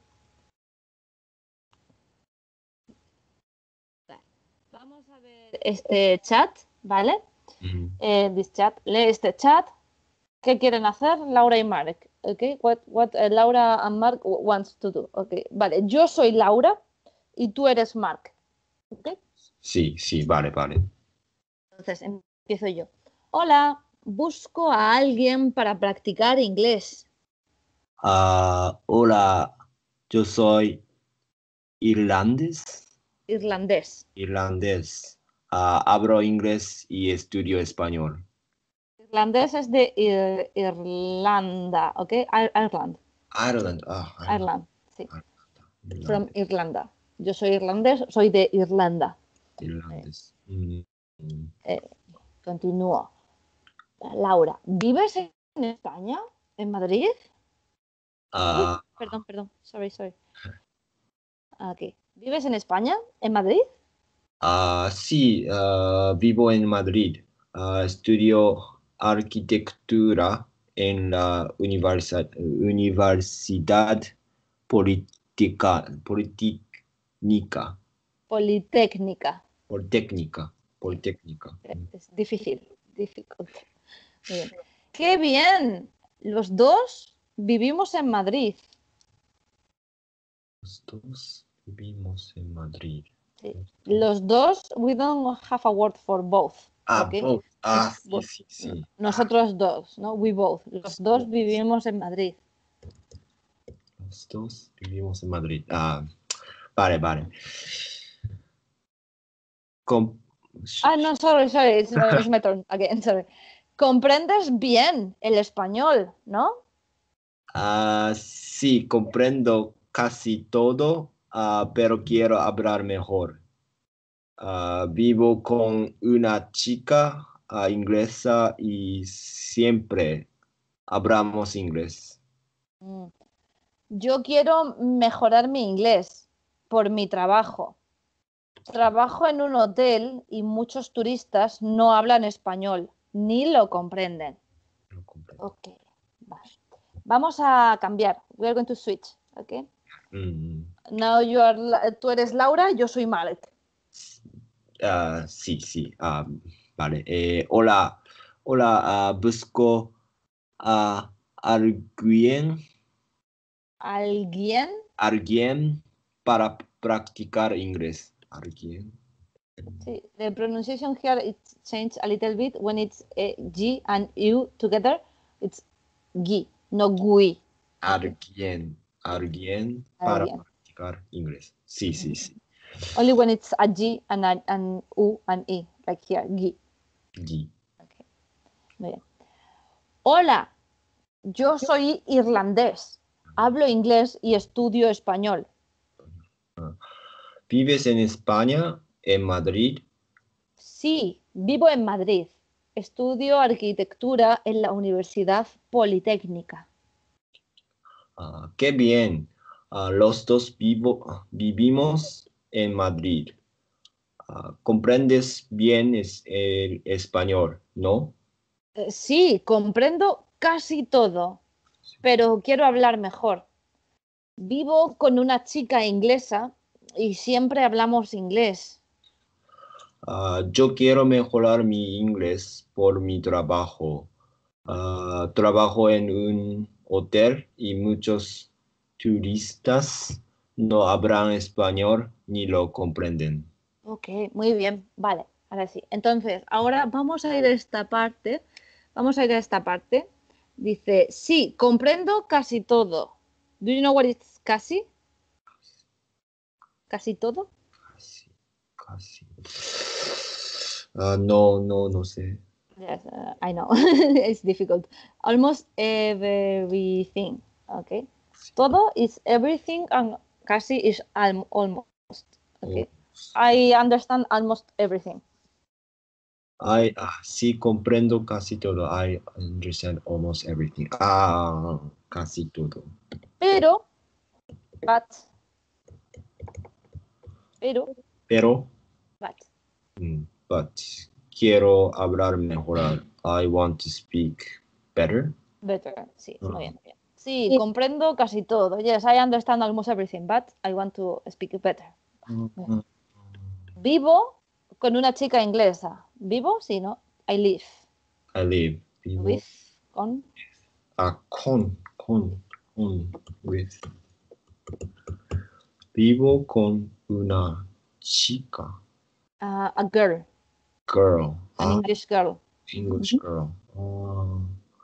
A: Vamos a ver este chat, ¿vale?
B: Mm.
A: Eh, this chat. Lee este chat. ¿Qué quieren hacer Laura y Mark? Okay, what, what uh, Laura and Mark wants to do. Okay, vale. Yo soy Laura y tú eres Mark. Okay.
B: Sí, sí, vale, vale.
A: Entonces empiezo yo. Hola, busco a alguien para practicar inglés.
B: Ah, hola, yo soy irlandés.
A: Irlandés.
B: Irlandés. Ah, hablo inglés y estudio español.
A: Irlandés es de Ir- Irlanda, ¿ok? Ir- Ireland.
B: Ireland. Ah, Ireland.
A: Ireland, sí.
B: Irlandés.
A: From Irlanda. Yo soy irlandés, soy de Irlanda.
B: Irlandés. Mm, mm.
A: Eh, continúo. Laura, ¿vives en España? ¿En Madrid? Uy,
B: Ah,
A: perdón, perdón. Sorry, sorry. Aquí. ¿Vives en España? ¿En Madrid?
B: ah, sí, ah, vivo en Madrid. Ah, estudio arquitectura en la universidad, Universidad Política, Politécnica.
A: Politécnica.
B: Politécnica.
A: Sí,
B: Politécnica.
A: es difícil. Difficult. Muy bien. ¡Qué bien! Los dos vivimos en Madrid.
B: Los dos vivimos en Madrid.
A: Sí. Los dos, we don't have a word for both.
B: Ah,
A: ¿Ok?
B: both. Ah,
A: Es
B: sí,
A: bo-
B: sí, sí.
A: Nosotros dos, ¿no? We both. Los dos vivimos en Madrid.
B: Los dos vivimos en Madrid. Ah, Vale, vale. Com-
A: Ah, no, sorry, sorry, it's, it's my turn again, sorry. Comprendes bien el español, ¿no?
B: Ah, sí, comprendo casi todo, ah, pero quiero hablar mejor. Ah, vivo con una chica ah, inglesa y siempre hablamos inglés.
A: Mm. Yo quiero mejorar mi inglés por mi trabajo. Trabajo en un hotel y muchos turistas no hablan español ni lo comprenden.
B: No comprendo.
A: Ok, vale. Vamos a cambiar. We are going to switch, ok?
B: Mm,
A: Now you are, La- tú eres Laura, yo soy Malek.
B: ah, sí, sí. ah, vale. Eh, hola, hola. ah, busco a alguien,
A: ¿Alguien?
B: alguien para practicar inglés. Alguien.
A: Sí, the pronunciation here it's changed a little bit when it's eh, G and U together. It's G, no GUI.
B: Alguien, alguien para
A: Alguien.
B: practicar inglés. Sí, sí, sí.
A: Only when it's a G and a, an U and E, like here, G.
B: G.
A: Okay. Muy bien. Hola, yo soy irlandés. Hablo inglés y estudio español.
B: ¿Vives en España, en Madrid?
A: Sí, vivo en Madrid. Estudio arquitectura en la Universidad Politécnica.
B: Ah, qué bien. Ah, los dos vivo- vivimos en Madrid. Ah, ¿comprendes bien es- el español, no?
A: Eh, sí, comprendo casi todo, pero quiero hablar mejor. Vivo con una chica inglesa y siempre hablamos inglés.
B: Ah, yo quiero mejorar mi inglés por mi trabajo. Ah, trabajo en un hotel y muchos turistas no hablan español ni lo comprenden.
A: Ok, muy bien, vale, ahora sí. Entonces, ahora vamos a ir a esta parte. Vamos a ir a esta parte. Dice, sí, comprendo casi todo. Do you know what it's casi? ¿Casi todo?
B: Casi, casi. Ah, no, no, no sé.
A: Yes, uh, I know. It's difficult. Almost everything. Okay. Todo is everything and casi is al almost.
B: Oh,
A: Okay. I understand almost everything.
B: I, ah, sí, comprendo casi todo. I understand almost everything. Ah, casi todo.
A: Pero, but, pero,
B: Pero,
A: but.
B: mm, but, quiero hablar mejor. I want to speak better.
A: Better. Sí, muy
B: Ah,
A: bien, muy bien. Sí, comprendo casi todo. Yes, I understand almost everything, but I want to speak better.
B: mm,
A: Muy bien.
B: mm.
A: Vivo con una chica inglesa. ¿Vivo? Sí, ¿no? I live.
B: I live. Vivo.
A: With, con.
B: Ah, con, con, con, with. Vivo con una chica.
A: Uh, a girl.
B: Girl.
A: An
B: Ah,
A: English girl.
B: English girl. Ah,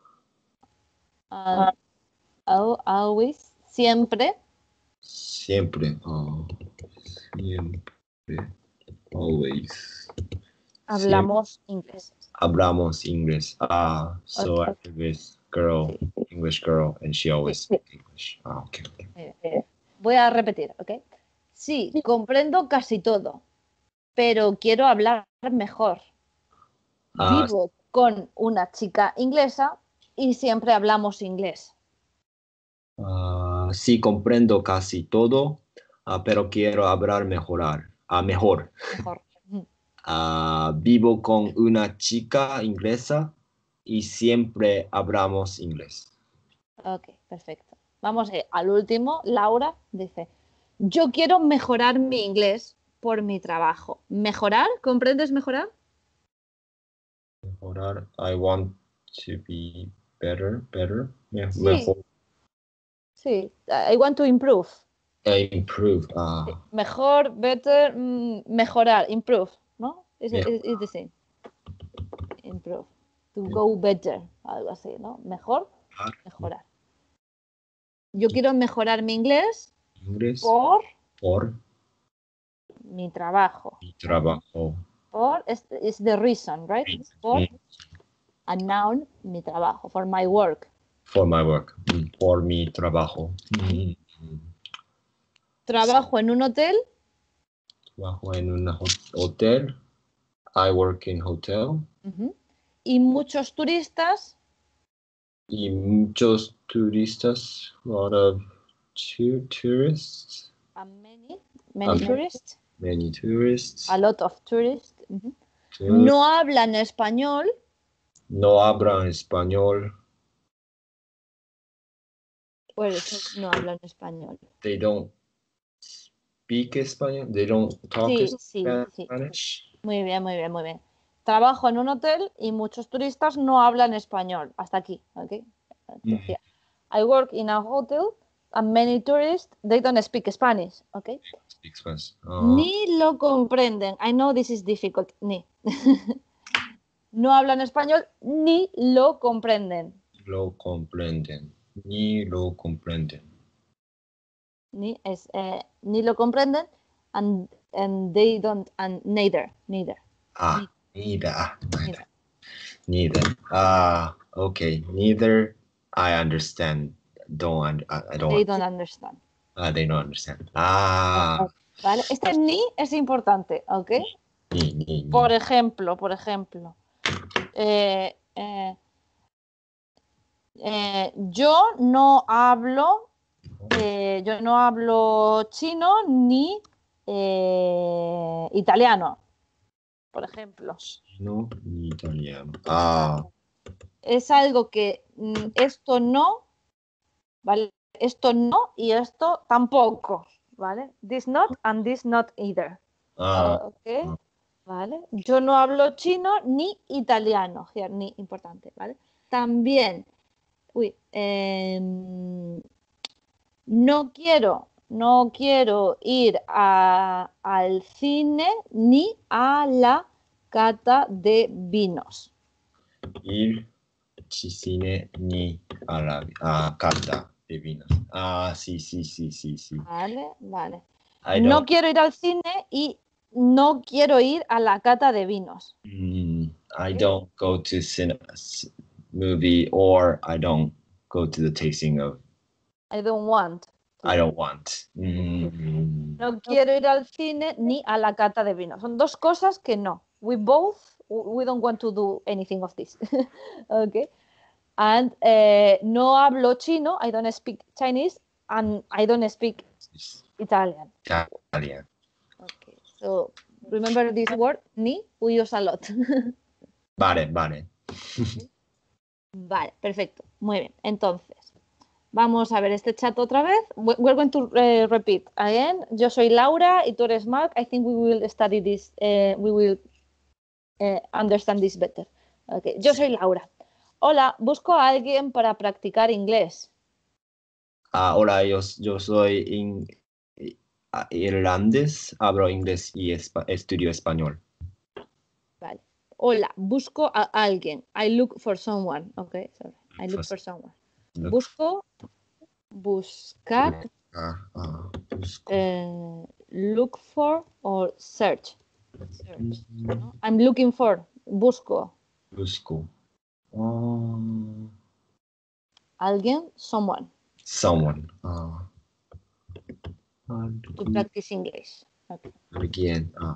A: Uh, al- always. Siempre.
B: siempre. Ah, siempre. Always. Siempre
A: Hablamos inglés.
B: hablamos inglés. Ah, so
A: Ok,
B: I live with girl,
A: sí,
B: English girl, and she
A: sí.
B: always speaks English. Ah, okay, okay.
A: Muy bien. Voy a repetir, ¿ok? Sí, comprendo casi todo, pero quiero hablar mejor.
B: Ah,
A: Vivo con una chica inglesa y siempre hablamos inglés.
B: ah, sí, comprendo casi todo, ah, pero quiero hablar mejorar, ah, mejor.
A: Mejor. Ujú.
B: Ah, vivo con una chica inglesa y siempre hablamos inglés.
A: Ok, perfecto. Vamos eh, al último. Laura dice, yo quiero mejorar mi inglés por mi trabajo. ¿Mejorar? ¿Comprendes mejorar?
B: Mejorar, I want to be better, better, me-
A: Sí,
B: mejor.
A: sí. I want to improve.
B: Eh, improve, ah,
A: Mejor, better, mm, mejorar, improve, ¿no? Es
B: mejorar.
A: the same. Improve. To go better, algo así, ¿no? Mejor, mejorar. Yo quiero mejorar mi inglés
B: Inglés
A: por
B: por
A: mi trabajo.
B: Mi trabajo.
A: For is, is the reason, right? For
B: Mm.
A: a noun, mi trabajo. For my work.
B: For my work. Mm. Por mi trabajo. Mm.
A: Trabajo en un hotel.
B: Trabajo en un ho- hotel. I work in hotel.
A: Uh-huh. Y muchos turistas.
B: Y muchos turistas. A lot of tu- tourists.
A: And many, many
B: Um,
A: tourists.
B: Many tourists.
A: A lot of tourists. Uh-huh.
B: Tourists.
A: No hablan español.
B: No hablan español.
A: Where is no hablan español?
B: They don't speak Spanish. They don't talk
A: Sí, sí,
B: Spanish.
A: sí. Muy bien, muy bien, muy bien. Trabajo en un hotel y muchos turistas no hablan español. Hasta aquí, ¿ok?
B: Mm.
A: I work in a hotel and many tourists, they don't speak Spanish, ¿ok?
B: Speak Spanish. Oh.
A: Ni lo comprenden. I know this is difficult. Ni. No hablan español ni lo comprenden.
B: Lo comprenden. Ni lo comprenden.
A: Ni es eh, ni lo comprenden and and they don't and neither neither.
B: Ah, neither. Ah, neither. Neither. Ah, okay. Neither. I understand. Don't. un- I, I don't.
A: They don't understand.
B: Ah, they don't understand. Ah.
A: Vale. Este ni es importante, ¿ok?
B: Ni, ni, ni.
A: Por ejemplo, por ejemplo, eh, eh, eh, yo no hablo, eh, yo no hablo chino ni eh, italiano, por ejemplo.
B: Chino ni italiano. Ah.
A: Es algo que mm, esto no, ¿vale? Esto no y esto tampoco, ¿vale? This not and this not either.
B: Ah.
A: ¿Ok? ¿Vale? Yo no hablo chino ni italiano, here, ni importante, ¿vale? También, uy, eh, no quiero, no quiero ir a, al cine ni a la cata de vinos.
B: Ir cine ni a la a cata de vinos. Ah, sí, sí, sí, sí, sí.
A: Vale, vale.
B: I
A: No
B: don't.
A: quiero ir al cine y no quiero ir a la cata de vinos.
B: Mm, I
A: Okay.
B: don't go to cinema movie, or I don't go to the tasting of.
A: I don't want. to.
B: I don't want. Mm.
A: No quiero ir al cine ni a la cata de vinos. Son dos cosas que no. We both, we don't want to do anything of this. Okay. And eh, no hablo chino, I don't speak Chinese, and I don't speak Italian.
B: Italian.
A: Okay. So remember this word, ni, we use a lot.
B: Vale, vale.
A: Vale, perfecto. Muy bien. Entonces, vamos a ver este chat otra vez. We're going to uh, repeat again. Yo soy Laura y tú eres Mark. I think we will study this. Uh, we will uh, understand this better. Okay. Yo soy Laura. Hola, busco a alguien para practicar inglés.
B: Ah, hola, yo, yo soy in, uh, irlandés, hablo inglés y espa estudio español.
A: Vale. Hola, busco a alguien. I look for someone. Okay, sorry. I look for someone.
B: Look.
A: Busco, buscar,
B: Ah, ah, busco.
A: uh, look for or search. Search, ¿no? I'm looking for, busco.
B: Busco. Um,
A: Alguien, someone.
B: someone. Uh,
A: To practice English. Okay.
B: Again. Uh,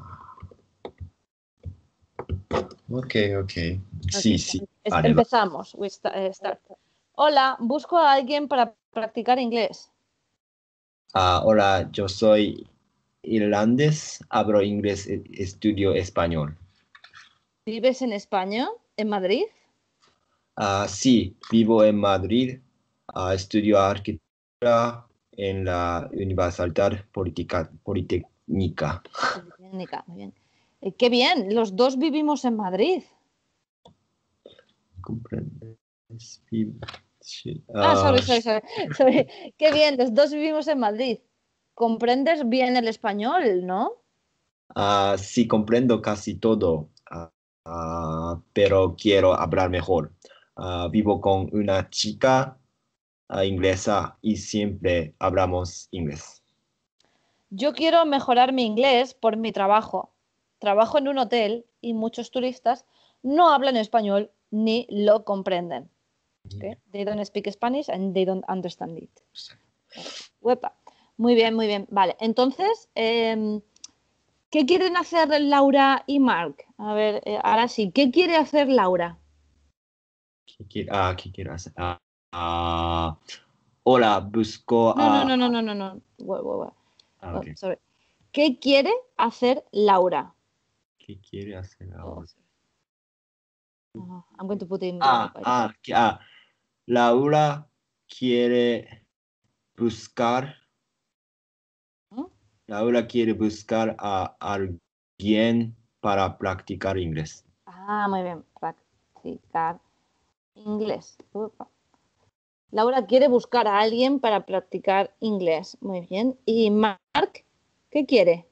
B: ok, ok. Sí,
A: Okay.
B: sí.
A: Es-
B: Vale,
A: Empezamos. We sta- eh, start. Hola, busco a alguien para practicar inglés.
B: Ah, hola, yo soy irlandés, hablo inglés, e- estudio español.
A: ¿Vives en España? ¿En Madrid?
B: Ah, sí, vivo en Madrid, ah, estudio arquitectura en la Universidad Politica- Politécnica.
A: Politécnica, muy bien. Eh, qué bien, los dos vivimos en Madrid.
B: ¿Comprendes? Vi- sí,
A: Ah,
B: ah,
A: sorry, sorry, sorry, sorry. Qué bien, los dos vivimos en Madrid. ¿Comprendes bien el español, no?
B: ah, sí, comprendo casi todo, ah, ah, pero quiero hablar mejor. Ah, vivo con una chica ah, inglesa y siempre hablamos inglés.
A: Yo quiero mejorar mi inglés por mi trabajo. Trabajo en un hotel y muchos turistas no hablan español ni lo comprenden. Okay? They don't speak Spanish and they don't understand it. Uepa. Muy bien, muy bien. Vale, entonces, eh, ¿qué quieren hacer Laura y Mark? A ver, eh, ahora sí, ¿qué quiere hacer Laura?
B: ¿Qué quiere, ah, ¿qué quiere hacer? Ah, ah, hola, busco
A: No, no,
B: a...
A: no, no, no, no, no. Wait, wait, wait.
B: Ah,
A: Oh,
B: ok.
A: sorry. ¿Qué quiere hacer Laura?
B: ¿Qué quiere hacer
A: Oh,
B: ahora?
A: sorry. Uh, I'm going to put in.
B: Ah, ah, que- ah, Laura quiere buscar,
A: ¿No?
B: Laura quiere buscar a alguien para practicar inglés.
A: Ah, muy bien. Practicar inglés. Upa. Laura quiere buscar a alguien para practicar inglés. Muy bien. ¿Y Mark? ¿Qué quiere?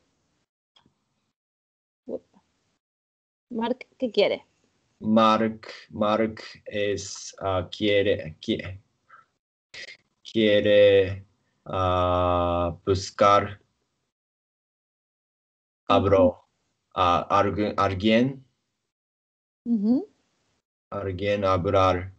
A: Upa. Mark, ¿qué quiere?
B: Mark, Mark es, ah, quiere, quiere, quiere ah, buscar, abro, a alguien, alguien,
A: Uh-huh.
B: alguien hablar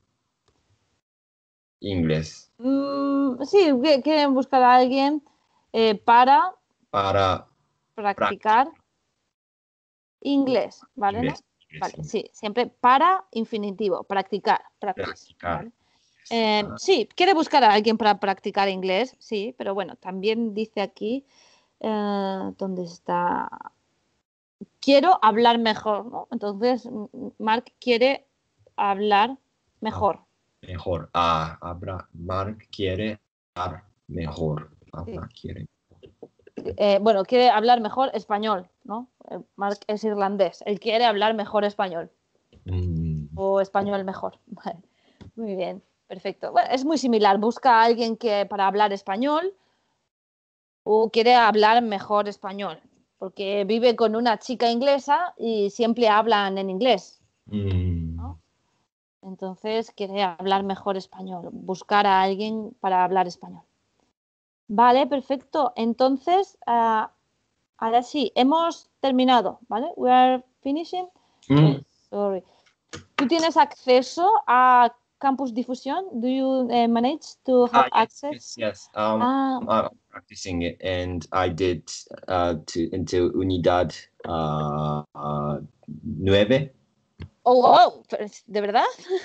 B: inglés
A: Mm, sí, que- quieren buscar a alguien eh, para
B: para practicar
A: practicar inglés, ¿vale? ¿No?
B: inglés, inglés,
A: Vale,
B: inglés,
A: sí, siempre para infinitivo, practicar, practice,
B: practicar.
A: ¿vale? Eh, sí, quiere buscar a alguien para practicar inglés, sí, pero bueno, también dice aquí, eh, ¿dónde está? Quiero hablar mejor, ¿no? Entonces, M- Mark quiere hablar
B: Ah,
A: mejor.
B: mejor. Ah, habla, Mark quiere hablar mejor.
A: Sí.
B: Habla, quiere.
A: Eh, bueno, quiere hablar mejor español, ¿no? Eh, Mark es irlandés, él quiere hablar mejor español
B: Mm,
A: o español mejor. Vale. Muy bien, perfecto. Bueno, es muy similar, busca a alguien que para hablar español o quiere hablar mejor español, porque vive con una chica inglesa y siempre hablan en inglés,
B: mm.
A: ¿no? Entonces quiere hablar mejor español, buscar a alguien para hablar español. Vale, perfecto. Entonces, ah, ahora sí, hemos terminado, ¿vale? We are finishing.
B: Mm.
A: Eh, sorry. ¿Tú tienes acceso a Campus Difusión? Do you eh, manage to have
B: Ah, yes,
A: access?
B: yes, yes. Um,
A: Ah,
B: I'm practicing it, and I did uh, to into Unidad uh, uh, nueve.
A: oh, oh, ¿de verdad?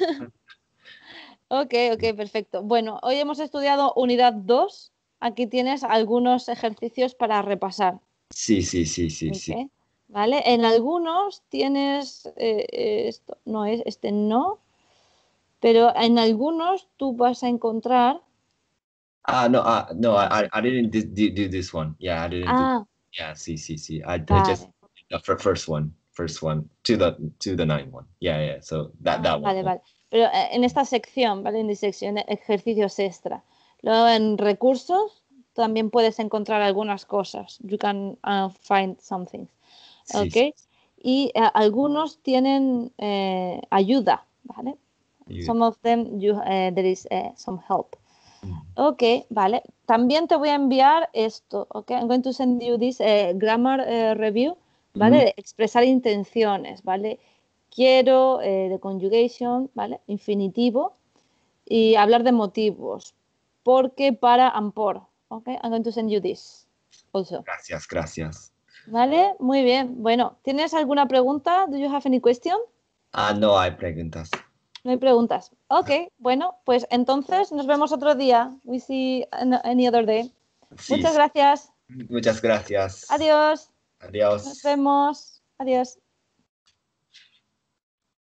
A: Ok, ok, perfecto. Bueno, hoy hemos estudiado unidad dos. Aquí tienes algunos ejercicios para repasar.
B: Sí, sí, sí, sí, sí.
A: Ok, ¿vale? En algunos tienes eh, esto, no es, este no, pero en algunos tú vas a encontrar.
B: Ah, no, uh, no, I, I I didn't do, do do this one. Yeah, I didn't do.
A: Ah,
B: Yeah, sí, sí, sí. I, I just
A: vale.
B: the fir- first one, first one to the to the nine one. Yeah, yeah. So that
A: Ah,
B: that one.
A: vale,
B: Yeah.
A: vale. Pero eh, en esta sección, ¿vale? En disección, ejercicios extra. Luego en recursos también puedes encontrar algunas cosas. You can uh, find some things.
B: Sí,
A: ¿Ok?
B: sí.
A: Y eh, algunos tienen eh, ayuda, ¿vale?
B: You-
A: Some of them you, eh, there is eh, some help.
B: mm.
A: Ok, vale. También te voy a enviar esto, ok. I'm going to send you this eh, grammar eh, review, ¿vale?
B: Mm.
A: De expresar intenciones, ¿vale? Quiero, eh, de conjugation, ¿vale? Infinitivo. Y hablar de motivos. Porque, para, and por. Ok, I'm going to send you this also.
B: Gracias, gracias.
A: ¿Vale? Muy bien. Bueno, ¿tienes alguna pregunta? Do you have any question?
B: Ah, no hay preguntas.
A: No hay preguntas. Ok, bueno, pues entonces nos vemos otro día. We see an- any other day.
B: Sí,
A: Muchas
B: sí.
A: gracias.
B: Muchas gracias.
A: Adiós. Nos
B: Adiós.
A: vemos. Adiós.